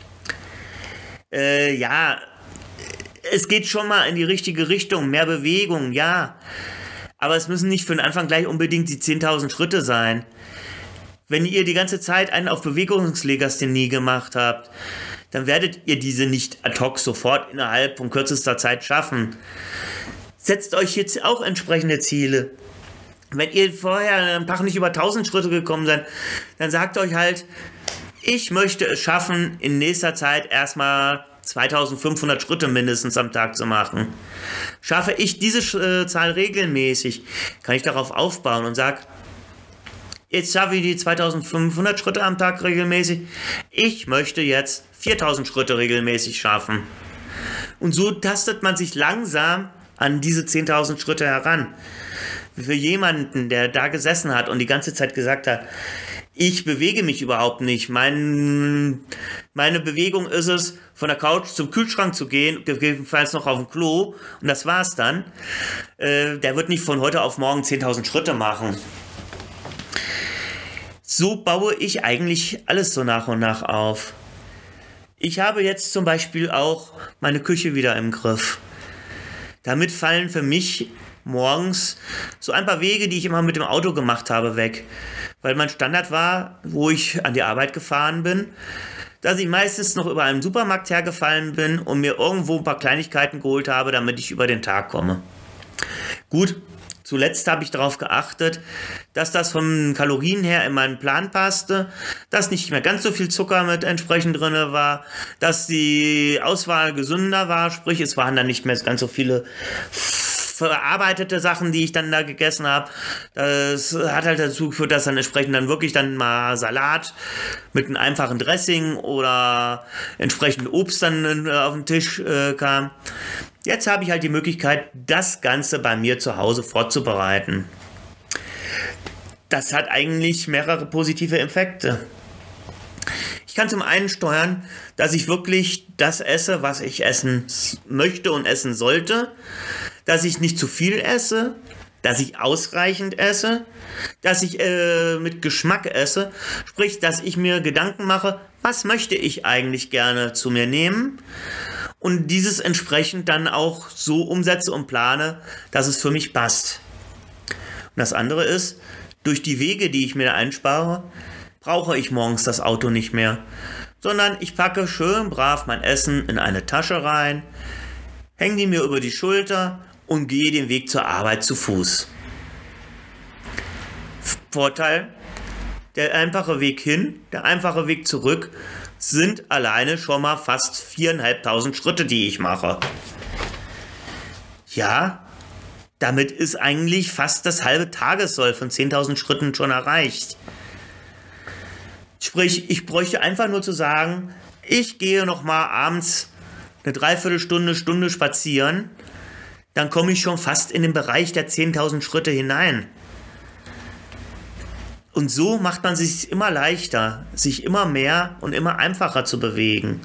Äh, ja, es geht schon mal in die richtige Richtung, mehr Bewegung, ja. Aber es müssen nicht für den Anfang gleich unbedingt die zehntausend Schritte sein. Wenn ihr die ganze Zeit einen auf Bewegungslegasthenie gemacht habt, dann werdet ihr diese nicht ad hoc sofort innerhalb von kürzester Zeit schaffen. Setzt euch jetzt auch entsprechende Ziele. Wenn ihr vorher am Tag nicht über tausend Schritte gekommen seid, dann sagt euch halt, ich möchte es schaffen, in nächster Zeit erstmal zweitausendfünfhundert Schritte mindestens am Tag zu machen. Schaffe ich diese äh, Zahl regelmäßig, kann ich darauf aufbauen und sage, jetzt schaffe ich die zweitausendfünfhundert Schritte am Tag regelmäßig. Ich möchte jetzt viertausend Schritte regelmäßig schaffen. Und so tastet man sich langsam an diese zehntausend Schritte heran. Für jemanden, der da gesessen hat und die ganze Zeit gesagt hat, ich bewege mich überhaupt nicht. Mein, meine Bewegung ist es, von der Couch zum Kühlschrank zu gehen, gegebenenfalls noch auf dem Klo und das war's dann. Äh, der wird nicht von heute auf morgen zehntausend Schritte machen. So baue ich eigentlich alles so nach und nach auf. Ich habe jetzt zum Beispiel auch meine Küche wieder im Griff. Damit fallen für mich morgens so ein paar Wege, die ich immer mit dem Auto gemacht habe, weg. Weil mein Standard war, wo ich an die Arbeit gefahren bin, dass ich meistens noch über einen Supermarkt hergefallen bin und mir irgendwo ein paar Kleinigkeiten geholt habe, damit ich über den Tag komme. Gut, zuletzt habe ich darauf geachtet, dass das von Kalorien her in meinen Plan passte, dass nicht mehr ganz so viel Zucker mit entsprechend drin war, dass die Auswahl gesünder war, sprich es waren dann nicht mehr ganz so viele verarbeitete Sachen, die ich dann da gegessen habe. Das hat halt dazu geführt, dass dann entsprechend dann wirklich dann mal Salat mit einem einfachen Dressing oder entsprechend Obst dann auf den Tisch äh, kam. Jetzt habe ich halt die Möglichkeit, das Ganze bei mir zu Hause vorzubereiten. Das hat eigentlich mehrere positive Effekte. Ich kann zum einen steuern, dass ich wirklich das esse, was ich essen möchte und essen sollte, dass ich nicht zu viel esse, dass ich ausreichend esse, dass ich äh, mit Geschmack esse, sprich, dass ich mir Gedanken mache, was möchte ich eigentlich gerne zu mir nehmen und dieses entsprechend dann auch so umsetze und plane, dass es für mich passt. Und das andere ist, durch die Wege, die ich mir da einspare, brauche ich morgens das Auto nicht mehr, sondern ich packe schön brav mein Essen in eine Tasche rein, hänge die mir über die Schulter und gehe den Weg zur Arbeit zu Fuß. Vorteil, der einfache Weg hin, der einfache Weg zurück sind alleine schon mal fast viertausendfünfhundert Schritte, die ich mache. Ja, damit ist eigentlich fast das halbe Tagessoll von zehntausend Schritten schon erreicht. Sprich, ich bräuchte einfach nur zu sagen, ich gehe noch mal abends eine Dreiviertelstunde, Stunde spazieren, dann komme ich schon fast in den Bereich der zehntausend Schritte hinein. Und so macht man sich immer leichter, sich immer mehr und immer einfacher zu bewegen.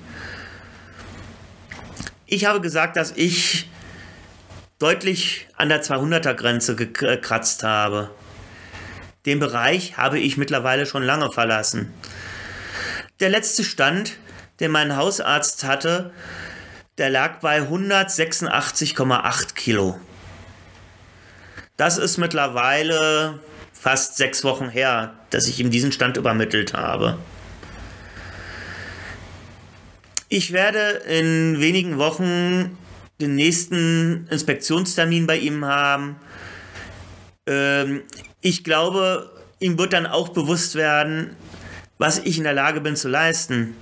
Ich habe gesagt, dass ich deutlich an der zweihunderter Grenze gekratzt habe. Den Bereich habe ich mittlerweile schon lange verlassen. Der letzte Stand, den mein Hausarzt hatte, der lag bei hundertsechsundachtzig Komma acht Kilo. Das ist mittlerweile fast sechs Wochen her, dass ich ihm diesen Stand übermittelt habe. Ich werde in wenigen Wochen den nächsten Inspektionstermin bei ihm haben. Ähm, ich glaube, ihm wird dann auch bewusst werden, was ich in der Lage bin zu leisten.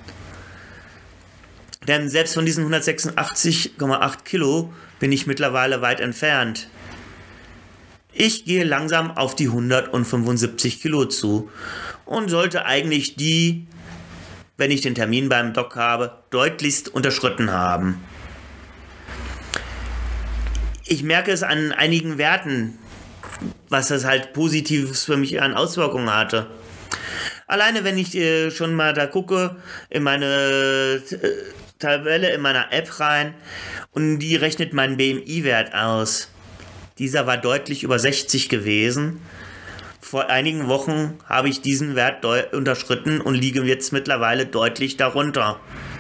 Denn selbst von diesen hundertsechsundachtzig Komma acht Kilo bin ich mittlerweile weit entfernt. Ich gehe langsam auf die hundertfünfundsiebzig Kilo zu und sollte eigentlich die, wenn ich den Termin beim Doc habe, deutlichst unterschritten haben. Ich merke es an einigen Werten, was das halt Positives für mich an Auswirkungen hatte. Alleine wenn ich äh, schon mal da gucke, in meine äh, Tabelle, in meiner App rein und die rechnet meinen B M I-Wert aus. Dieser war deutlich über sechzig gewesen. Vor einigen Wochen habe ich diesen Wert unterschritten und liege jetzt mittlerweile deutlich darunter.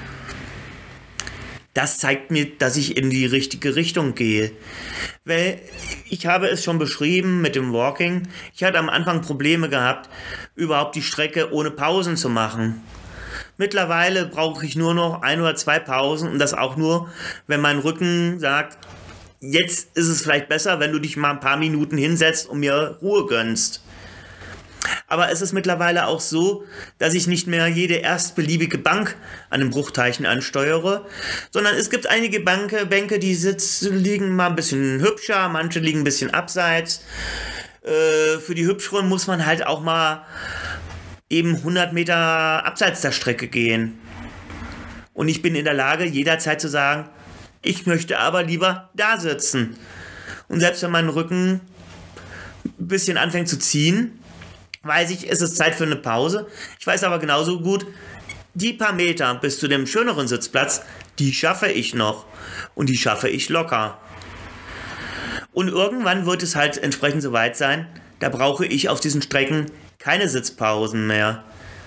Das zeigt mir, dass ich in die richtige Richtung gehe. Weil ich habe es schon beschrieben mit dem Walking. Ich hatte am Anfang Probleme gehabt, überhaupt die Strecke ohne Pausen zu machen. Mittlerweile brauche ich nur noch ein oder zwei Pausen und das auch nur, wenn mein Rücken sagt, jetzt ist es vielleicht besser, wenn du dich mal ein paar Minuten hinsetzt und mir Ruhe gönnst. Aber es ist mittlerweile auch so, dass ich nicht mehr jede erstbeliebige Bank an den Bruchteichen ansteuere, sondern es gibt einige Banke, Bänke, die sitzen, liegen mal ein bisschen hübscher, manche liegen ein bisschen abseits. Äh, für die hübscheren muss man halt auch mal eben hundert Meter abseits der Strecke gehen. Und ich bin in der Lage, jederzeit zu sagen, ich möchte aber lieber da sitzen. Und selbst wenn mein Rücken ein bisschen anfängt zu ziehen, weiß ich, es ist Zeit für eine Pause. Ich weiß aber genauso gut, die paar Meter bis zu dem schöneren Sitzplatz, die schaffe ich noch. Und die schaffe ich locker. Und irgendwann wird es halt entsprechend soweit sein, da brauche ich auf diesen Strecken keine Sitzpausen mehr.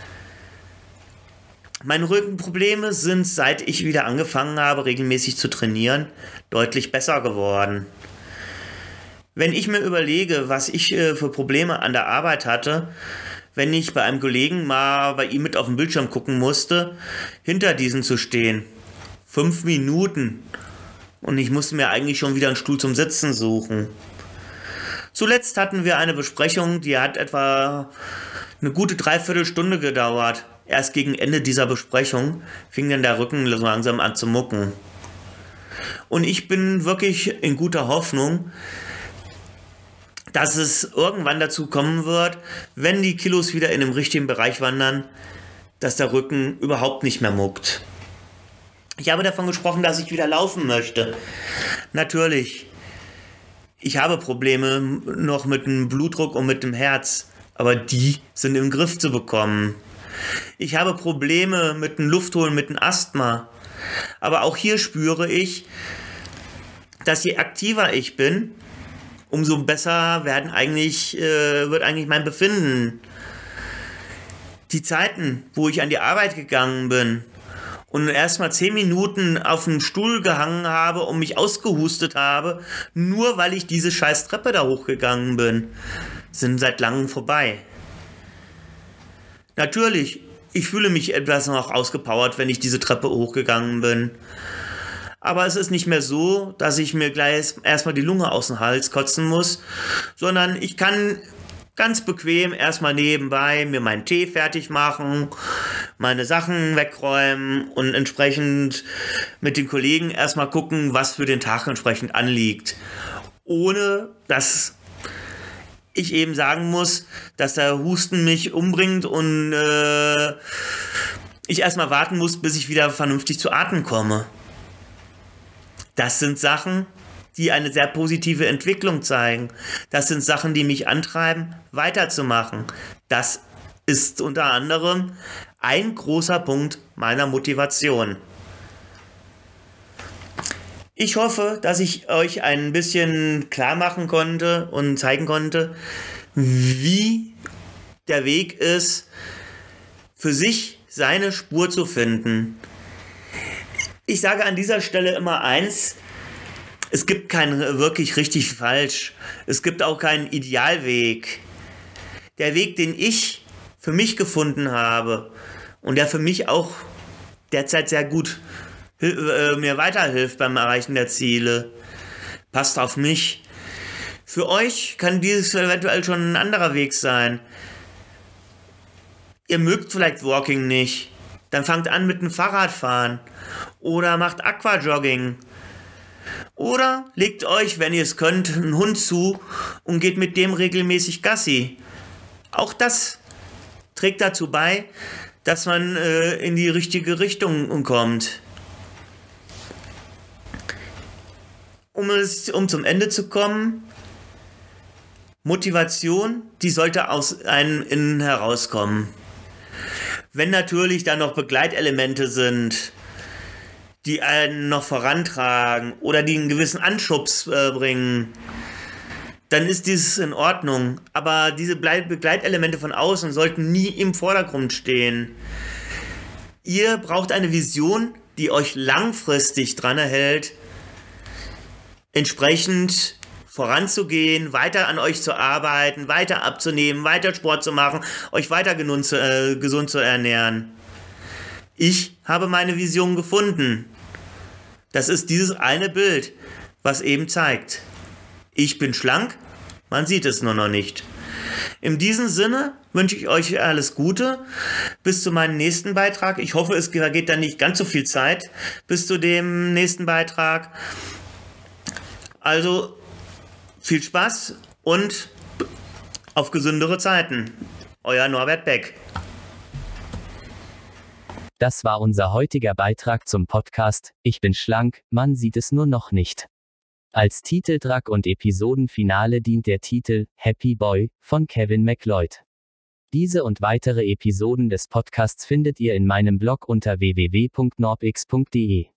Meine Rückenprobleme sind, seit ich wieder angefangen habe, regelmäßig zu trainieren, deutlich besser geworden. Wenn ich mir überlege, was ich äh, für Probleme an der Arbeit hatte, wenn ich bei einem Kollegen mal bei ihm mit auf den Bildschirm gucken musste, hinter diesen zu stehen. Fünf Minuten. Und ich musste mir eigentlich schon wieder einen Stuhl zum Sitzen suchen. Zuletzt hatten wir eine Besprechung, die hat etwa eine gute Dreiviertelstunde gedauert. Erst gegen Ende dieser Besprechung fing dann der Rücken langsam an zu mucken. Und ich bin wirklich in guter Hoffnung, dass es irgendwann dazu kommen wird, wenn die Kilos wieder in dem richtigen Bereich wandern, dass der Rücken überhaupt nicht mehr muckt. Ich habe davon gesprochen, dass ich wieder laufen möchte. Natürlich, ich habe Probleme noch mit dem Blutdruck und mit dem Herz, aber die sind im Griff zu bekommen. Ich habe Probleme mit dem Luftholen, mit dem Asthma. Aber auch hier spüre ich, dass je aktiver ich bin, umso besser werden eigentlich, äh, wird eigentlich mein Befinden. Die Zeiten, wo ich an die Arbeit gegangen bin und erst mal zehn Minuten auf dem Stuhl gehangen habe und mich ausgehustet habe, nur weil ich diese scheiß Treppe da hochgegangen bin, sind seit langem vorbei. Natürlich, ich fühle mich etwas noch ausgepowert, wenn ich diese Treppe hochgegangen bin. Aber es ist nicht mehr so, dass ich mir gleich erstmal die Lunge aus dem Hals kotzen muss, sondern ich kann ganz bequem erstmal nebenbei mir meinen Tee fertig machen, meine Sachen wegräumen und entsprechend mit den Kollegen erstmal gucken, was für den Tag entsprechend anliegt. Ohne dass ich eben sagen muss, dass der Husten mich umbringt und äh, ich erstmal warten muss, bis ich wieder vernünftig zu Atem komme. Das sind Sachen, die eine sehr positive Entwicklung zeigen. Das sind Sachen, die mich antreiben, weiterzumachen. Das ist unter anderem ein großer Punkt meiner Motivation. Ich hoffe, dass ich euch ein bisschen klar machen konnte und zeigen konnte, wie der Weg ist, für sich seine Spur zu finden. Ich sage an dieser Stelle immer eins, Es gibt kein wirklich richtig falsch. Es gibt auch keinen Idealweg. Der Weg, den ich für mich gefunden habe und der für mich auch derzeit sehr gut äh, mir weiterhilft beim Erreichen der Ziele, passt auf mich. Für euch kann dieses eventuell schon ein anderer Weg sein. Ihr mögt vielleicht Walking nicht. Dann fangt an mit dem Fahrradfahren. Oder macht Aquajogging. Oder legt euch, wenn ihr es könnt, einen Hund zu und geht mit dem regelmäßig Gassi. Auch das trägt dazu bei, dass man äh, in die richtige Richtung kommt. Um, es, um zum Ende zu kommen, Motivation, die sollte aus einem innen herauskommen. Wenn natürlich dann noch Begleitelemente sind, die einen noch vorantragen oder die einen gewissen Anschubs äh, bringen, dann ist dieses in Ordnung. Aber diese Begleitelemente von außen sollten nie im Vordergrund stehen. Ihr braucht eine Vision, die euch langfristig dran erhält, entsprechend voranzugehen, weiter an euch zu arbeiten, weiter abzunehmen, weiter Sport zu machen, euch weiter gesund zu, äh, gesund zu ernähren. Ich habe meine Vision gefunden. Das ist dieses eine Bild, was eben zeigt: Ich bin schlank, man sieht es nur noch nicht. In diesem Sinne wünsche ich euch alles Gute. Bis zu meinem nächsten Beitrag. Ich hoffe, es geht dann nicht ganz so viel Zeit bis zu dem nächsten Beitrag. Also viel Spaß und auf gesündere Zeiten. Euer Norbert Beck. Das war unser heutiger Beitrag zum Podcast Ich bin schlank, man sieht es nur noch nicht. Als Titeltrack und Episodenfinale dient der Titel Happy Boy von Kevin MacLeod. Diese und weitere Episoden des Podcasts findet ihr in meinem Blog unter w w w punkt norbx punkt de.